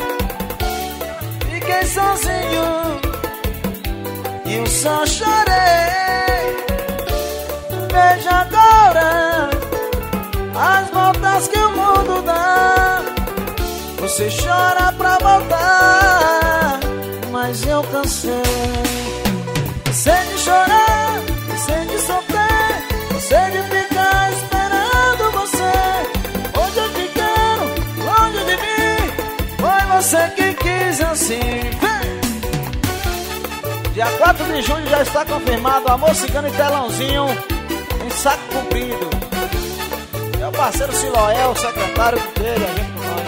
fiquei sozinho e eu só chorei. Veja agora as voltas que o mundo dá. Você chora pra voltar, mas eu cansei. Cansei de chorar, cansei de sofrer, cansei de ficar esperando você. Hoje eu te quero, longe de mim, foi você que quis assim. Vem! Dia 4 de julho já está confirmado Amor Cigano e Telãozinho em Saco Comprido. É o parceiro Siloé, o secretário dele, a gente com nós.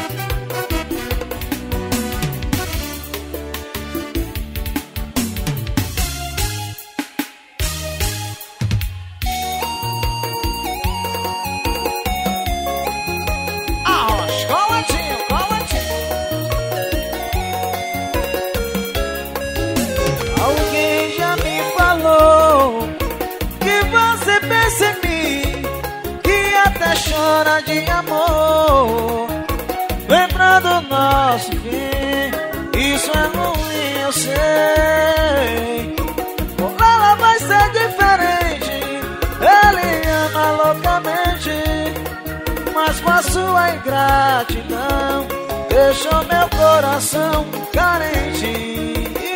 Chora de amor, lembrando nosso fim. Isso é ruim, eu sei. Com ela vai ser diferente. Ele ama loucamente, mas com a sua ingratidão deixou meu coração carente.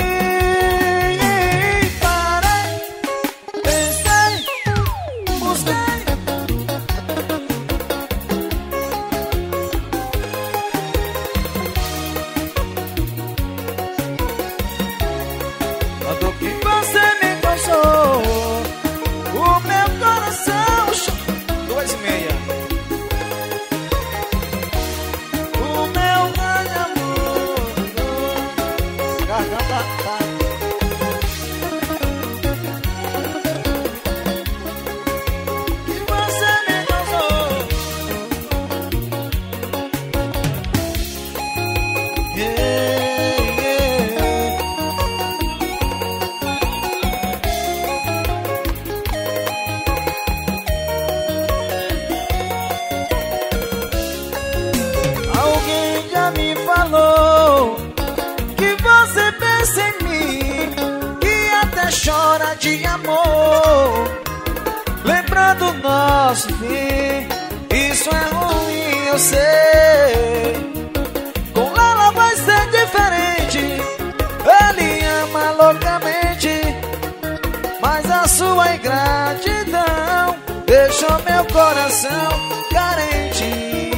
Chora de amor, lembrando nosso fim. Isso é ruim, eu sei. Com ela vai ser diferente. Ele ama loucamente, mas a sua ingratidão deixou meu coração carente.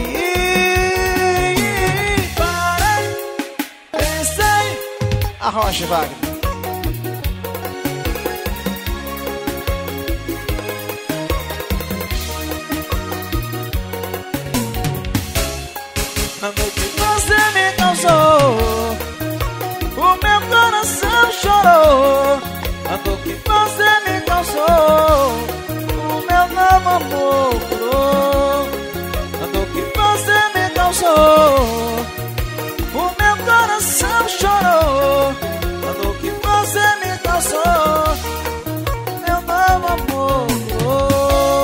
Parei, pensei. Arrocha, Wagner. Na noite você me causou, o meu coração chorou. A dor que você me causou, o meu novo amor curou. A dor que você me causou, o meu coração chorou. A dor que você me causou, meu novo amor curou.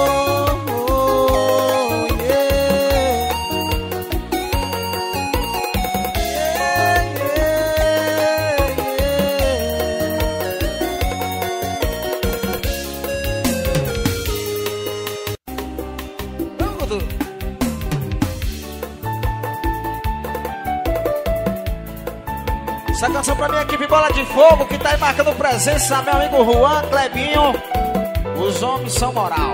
Essa canção pra minha equipe Bola de Fogo, que tá aí marcando presença, meu amigo Juan, Clebinho. Os homens são moral.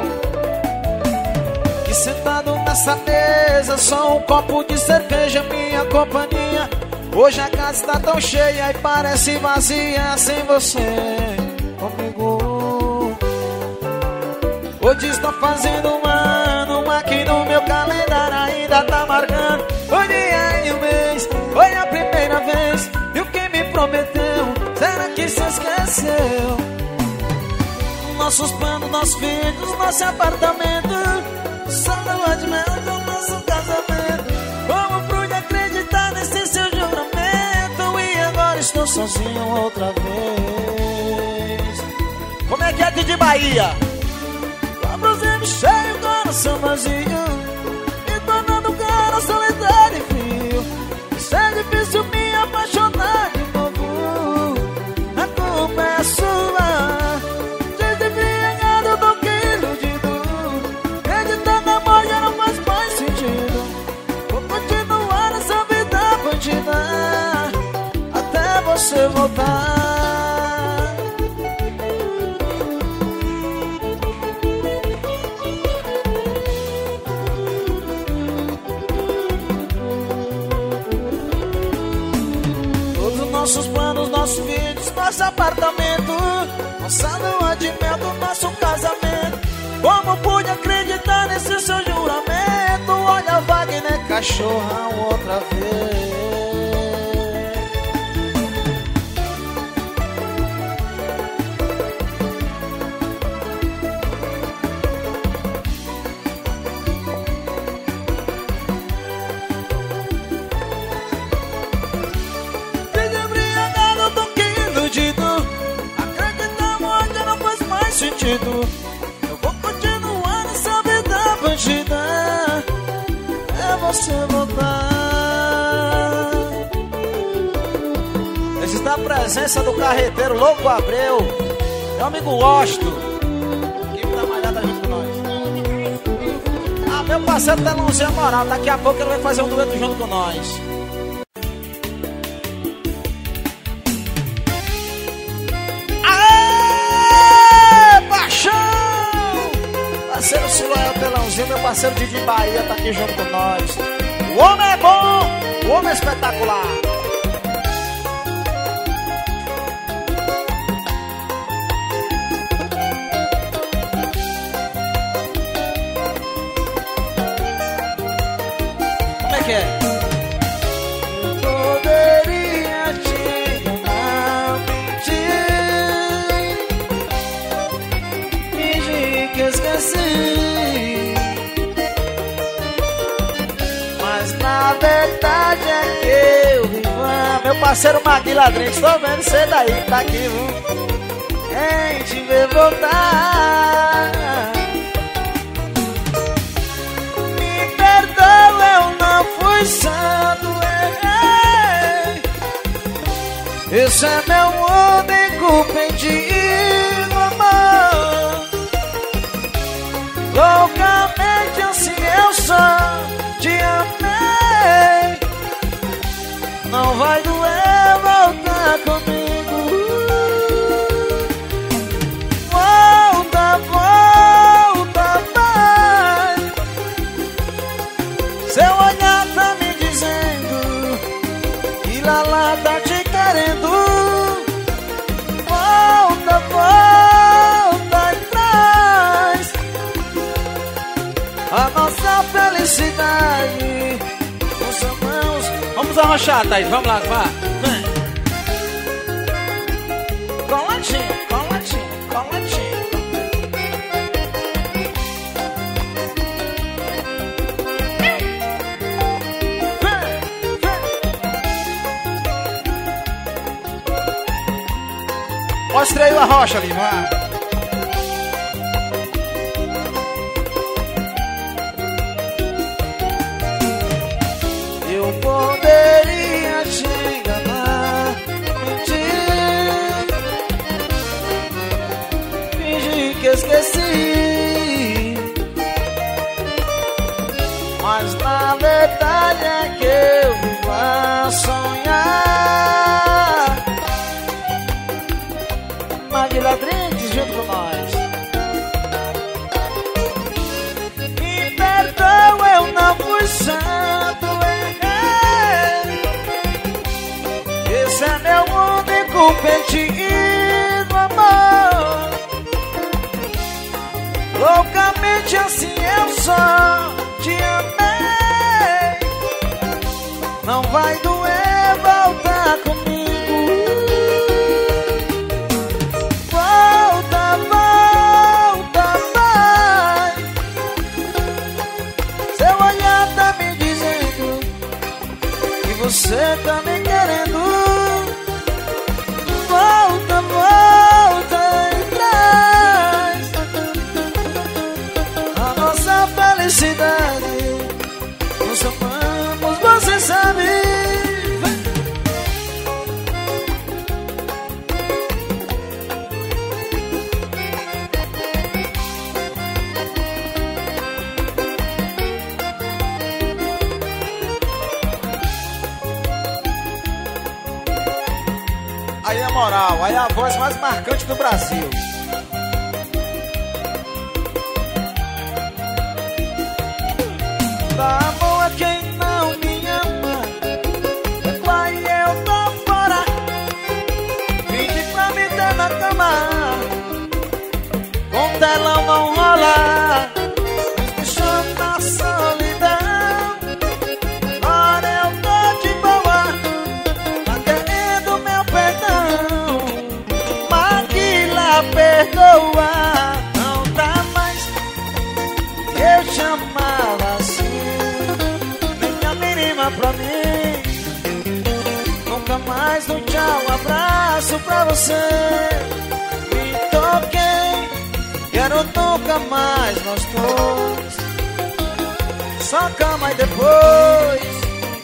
E sentado nessa mesa, só um copo de cerveja, minha companhia. Hoje a casa está tão cheia e parece vazia sem você comigo. Hoje está fazendo um ano, aqui no meu calendário ainda tá marcando o dia e o mês. Foi a primeira vez, e o que me prometeu, será que se esqueceu? Nossos planos, nossos filhos, nosso apartamento, só lua de mel do nosso casamento. Como pude acreditar nesse seu juramento? E agora estou sozinho outra vez. Como é que é de Bahia? Cruzeiro cheio, coração vazio, me tornando um cara solitário e frio. Isso é difícil me apaixonar de novo. A culpa é sua. Desembriagado, eu tô que iludido. Acreditar no amor já não faz mais sentido. Vou continuar nessa vida bandida até você voltar. Nossos planos, nossos vídeos, nosso apartamento, nossa lua de mel do nosso casamento. Como pude acreditar nesse seu juramento? Olha, Wagner Cachorrão outra vez. Eu vou continuar nessa vida bandida é você voltar. Existe a presença do carreteiro Louco Abreu, meu amigo Osto, que tá malhada junto com nós. Ah, meu parceiro Telãozinho Moral, daqui a pouco ele vai fazer um dueto junto com nós. Parceiro Siloé, o Telãozinho, meu parceiro Didi Bahia tá aqui junto com nós. O homem é bom, o homem é espetacular. Como é que é? Poderia te amar, mentir, fingir que esqueci. Na verdade é que eu vivo. Meu parceiro Magui Ladrente, tô vendo você daí, tá aqui, viu? Quem te vê voltar, me perdoa, eu não fui santo, errei. Esse é meu único pedido, amor. Loucamente assim eu só te amei. Não vai doer voltar comigo. Volta, volta, vai. Seu olhar tá me dizendo que Lala tá te querendo. Volta, volta e traz a nossa felicidade. Vamos arrochar, Thaís, vamos lá, vá. Vem. Coladinho, coladinho, coladinho. Mostra aí o arrocha ali, vá. Eu poderia te enganar, mentir, fingir que esqueci. Mas na verdade é que eu vivo a sonhar. Magui Ladrente junto com nós. Me perdoa, eu não fui santo, esse é meu único pedido, amor. Louca Somente assim eu só te amei. Não vai doer voltar comigo. Volta, volta, vai. Seu olhar tá me dizendo que você tá me querendo. Volta, volta e traz a nossa felicidade. Nos amamos, você sabe. Aí é moral, aí é a voz mais marcante do Brasil. Dá amor a quem não me ama. Vai, eu tô fora. Finge pra me ter na cama. Com telão não rola. Nos deixando na solidão. Agora eu tô de boa. Tá querendo meu perdão. Maquila, perdoa. Não dá mais. Eu te amava assim. Nem a mínima pra mim. Nunca mais um tchau, um abraço pra você. Me toquei. Quero nunca mais nós dois. Só cama e depois.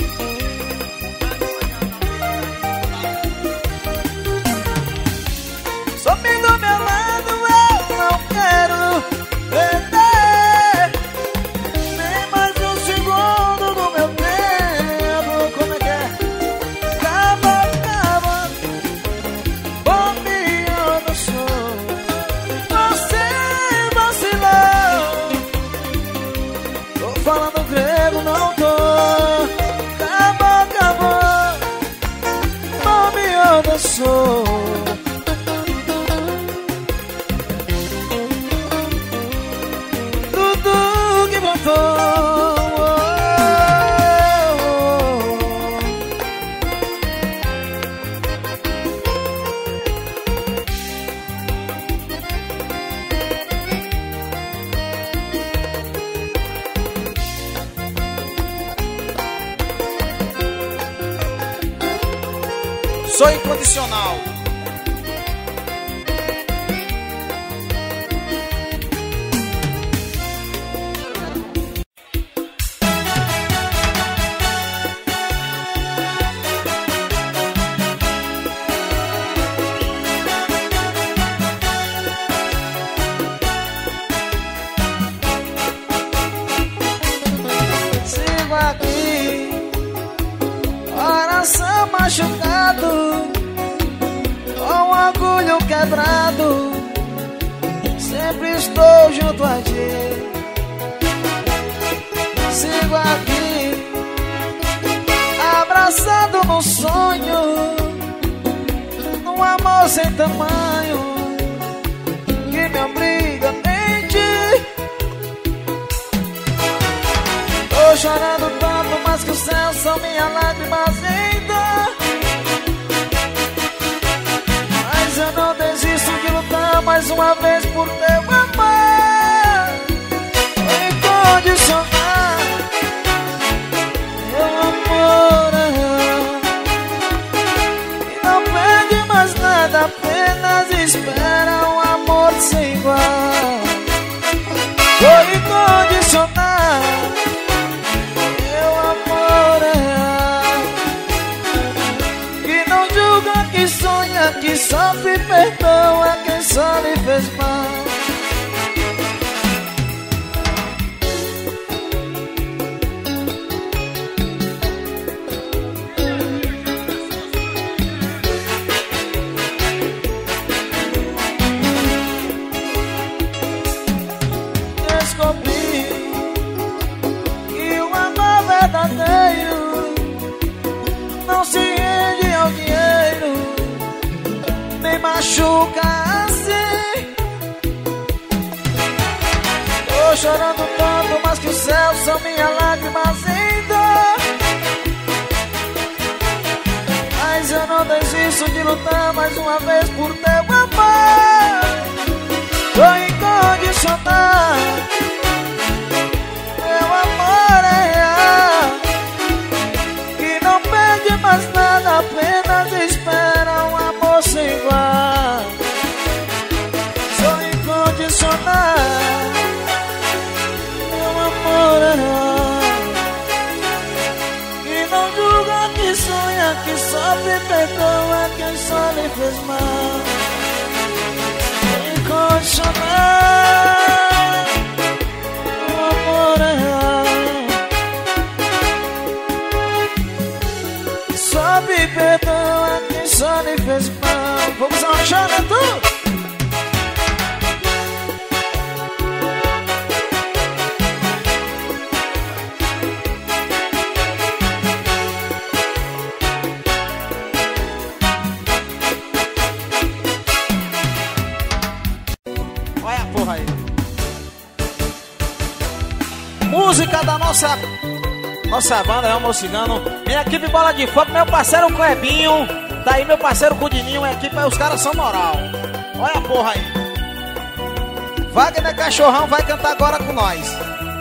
Some do meu lado, eu não quero perder nem mais um segundo do meu tempo. Como é que é? Acaba, acaba, bombeando o som. Você vacilou. Tô falando grego, não tô. Acabou, acabou, bombeando o som. Tudo que voltou. Sou incondicional. Sigo aqui, coração machucado, com orgulho quebrado. Sempre estou junto a ti. Sigo aqui, abraçado no sonho, num amor sem tamanho que me obriga em ti. Tô chorando tanto, mas que o céu são minhas lágrimas em dor. Mas eu não desisto de lutar mais uma vez por teu amor. Incondicional, meu amor. E não pede mais nada, apenas espera um amor sem igual. Foi incondicional, meu amor. Que não julga, que sonha, que sofre, perdoa quem só lhe fez mal. chorando tanto, mas que os céus são minhas lágrimas em dor. Mas eu não desisto de lutar mais uma vez por teu amor. Tô incondicional, meu amor é real, e não pede mais nada, apenas espera um amor sem igual. Sou incondicional, meu amor é real, e não julga que sonha, que sofre, perdoa quem só lhe fez mal. Incondicional, meu amor é real, só me perdoa quem só lhe fez mal. Vamos arranjar, né, tu? Música da nossa banda, é o Amor Cigano. Minha equipe Bola de Fogo, meu parceiro Clebinho. Daí meu parceiro Cudininho, a equipe aí, os caras são moral. Olha a porra aí. Wagner Cachorrão vai cantar agora com nós.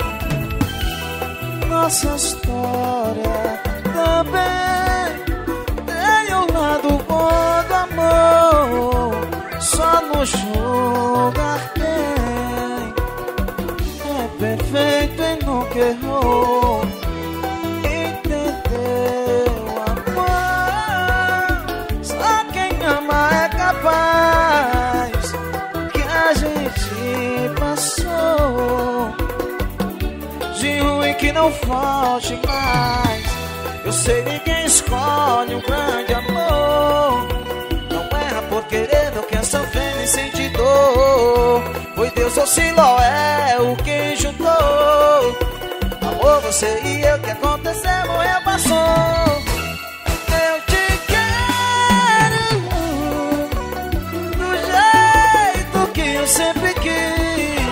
Nossa história também tem um lado bom do amor. Só no julgar quem é perfeito e nunca errou. Entendeu, amor? Só quem ama é capaz. Que a gente passou de ruim que não falte mais. Eu sei, ninguém escolhe um grande amor. Não erra por querer, não quer sofrer nem sentir dor. Foi Deus ou Siloé o que juntou. Amor, você e eu, que aconteceu, morreu, passou. Eu te quero do jeito que eu sempre quis.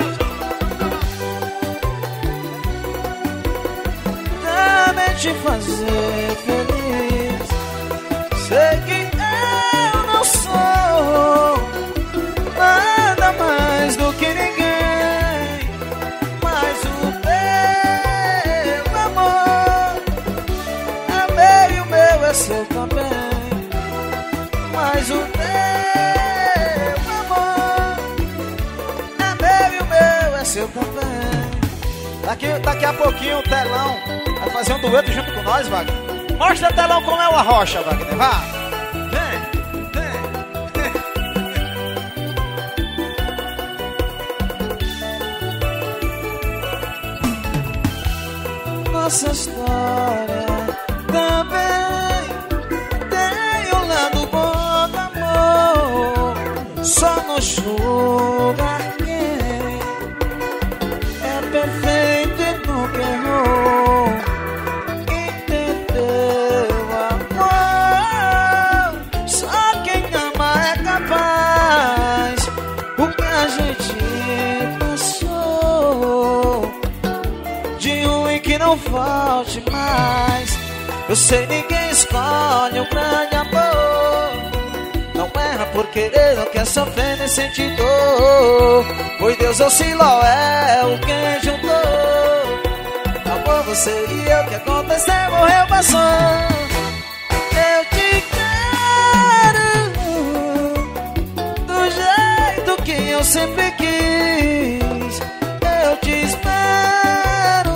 Também te fazer feliz. Sei que eu não sou nada mais do que ninguém, mas o teu amor é meu e o meu é seu também. Mas o teu amor é meu e o meu é seu também. Daqui a pouquinho o Telão vai fazer um dueto junto com nós, Wagner. Mostra o Telão como é uma rocha, Wagner, vá. Nossa história também tem um lado bom do amor. Só nos julga quem é perfeito e nunca errou. Entendeu, amor? Só quem ama é capaz. O que a gente passou de ruim que não falte mais. Eu sei, ninguém escolhe um grande amor. Não erra por querer, não quer sofrer nem sentir dor. Foi Deus ou Siloé o que juntou. Amor, você e eu, que aconteceu, morreu, passou. Eu te quero do jeito que eu sempre quis. Eu te espero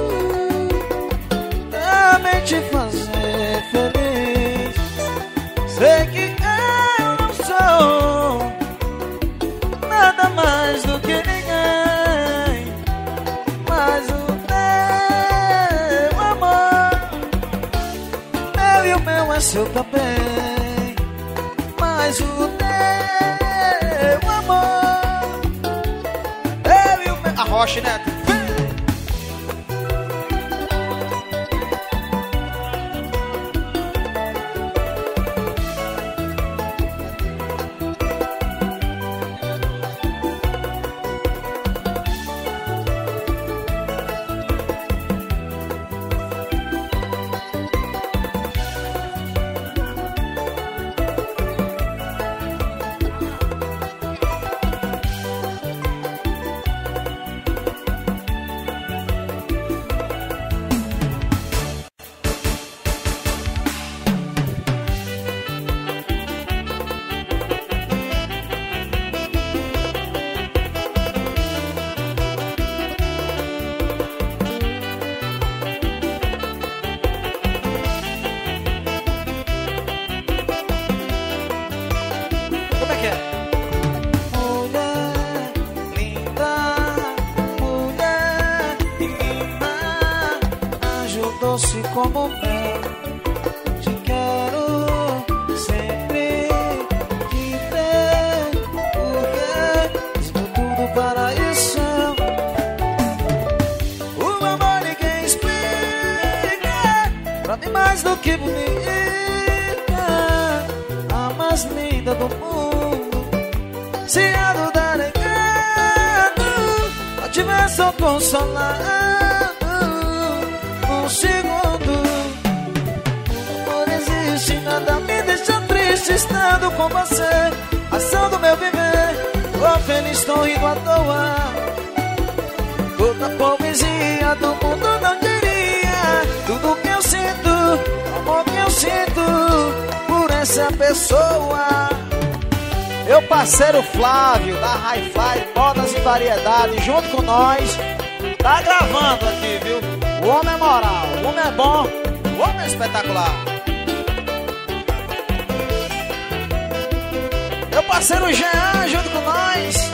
também te fazer feliz. Sei que eu não sou nada mais do que ninguém, mas o teu amor, meu e o meu é seu também. Mas o teu amor, eu e o meu... A Rocha, Neto. doce como mel. Te quero sempre te ter, porque estou tudo para isso. O amor ninguém explica, pra mim mais do que bonita, a mais linda do mundo. Se a dúvida negado, eu tiver só consolado um segundo. O amor existe, nada me deixa triste estando com você. Ação do meu viver, tô feliz, tô rindo à toa. Toda poesia do mundo não diria tudo que eu sinto, o amor que eu sinto por essa pessoa. Meu parceiro Flávio, da Hi-Fi, modas e variedades, junto com nós, tá gravando aqui, viu? O homem é moral, o homem é bom, o homem é espetacular. Meu parceiro Jean, junto com nós.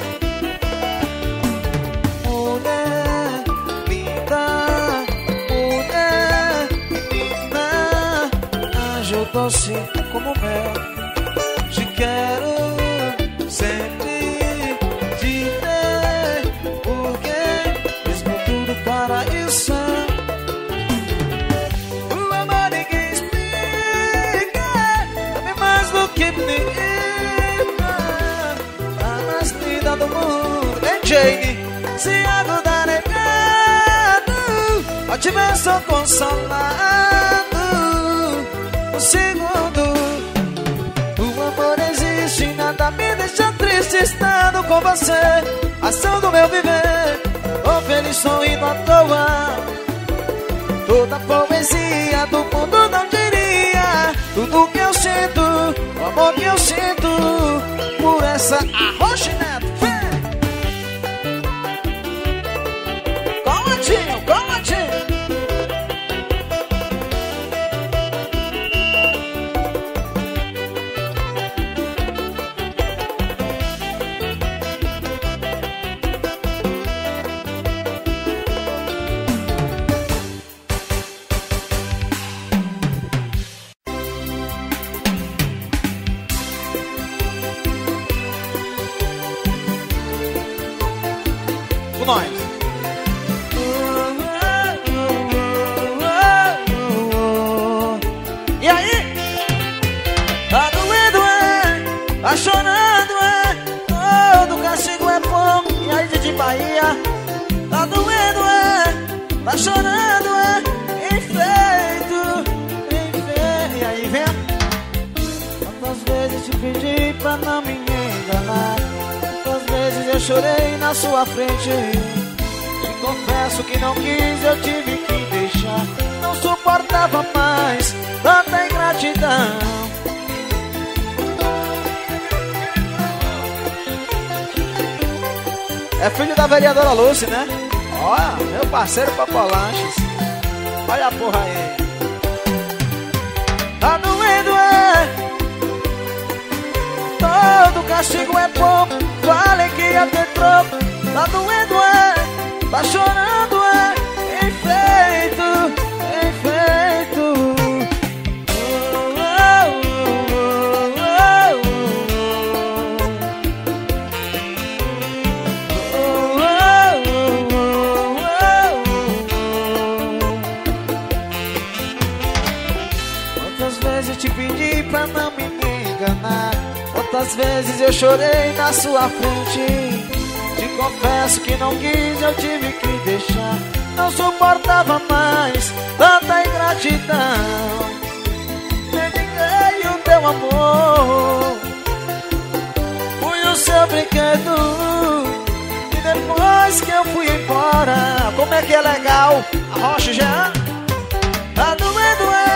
Mulher linda, mulher menina, anjo doce como mel. Te quero sempre te ter, porque mesmo tudo para isso. O amor ninguém explica, também mais do que bonita, a mais linda do mundo. Hein, Jane? Se a dúvida negado, eu tiver só consolado um segundo. O amor existe, nada me deixa triste estando com você. Ação do meu viver, tô feliz, sorrindo à toa. Toda poesia do mundo não diria tudo que eu sinto, o amor que eu sinto por essa Arrocha Neto. Comadinho, comadinho. Com nós. E aí? Tá doendo, é? Tá chorando, é? Todo castigo é pouco. E aí, de Bahia? Tá doendo, é? Tá chorando, é? Enfeito, enfeito. E aí, vem? Quantas vezes te pedi pra não me enganar? Quantas vezes eu chorei na sua frente? Te confesso que não quis, eu tive que deixar. Não suportava mais tanta ingratidão. É filho da vereadora Lúcia, né? Olha, meu parceiro Papolanches. Olha a porra aí. Tá doendo, é? Todo castigo é pouco. Falei que ia ter troco. Tá doendo, é? Tá chorando, é? Enfeito, enfeito. Quantas vezes te pedi pra não me enganar? Quantas vezes eu chorei na sua frente? Te confesso que não quis, eu tive que deixar. Não suportava mais tanta ingratidão. Dediquei o teu amor, fui o seu brinquedo. E depois que eu fui embora, como é que é legal? A Rocha já tá doendo, é?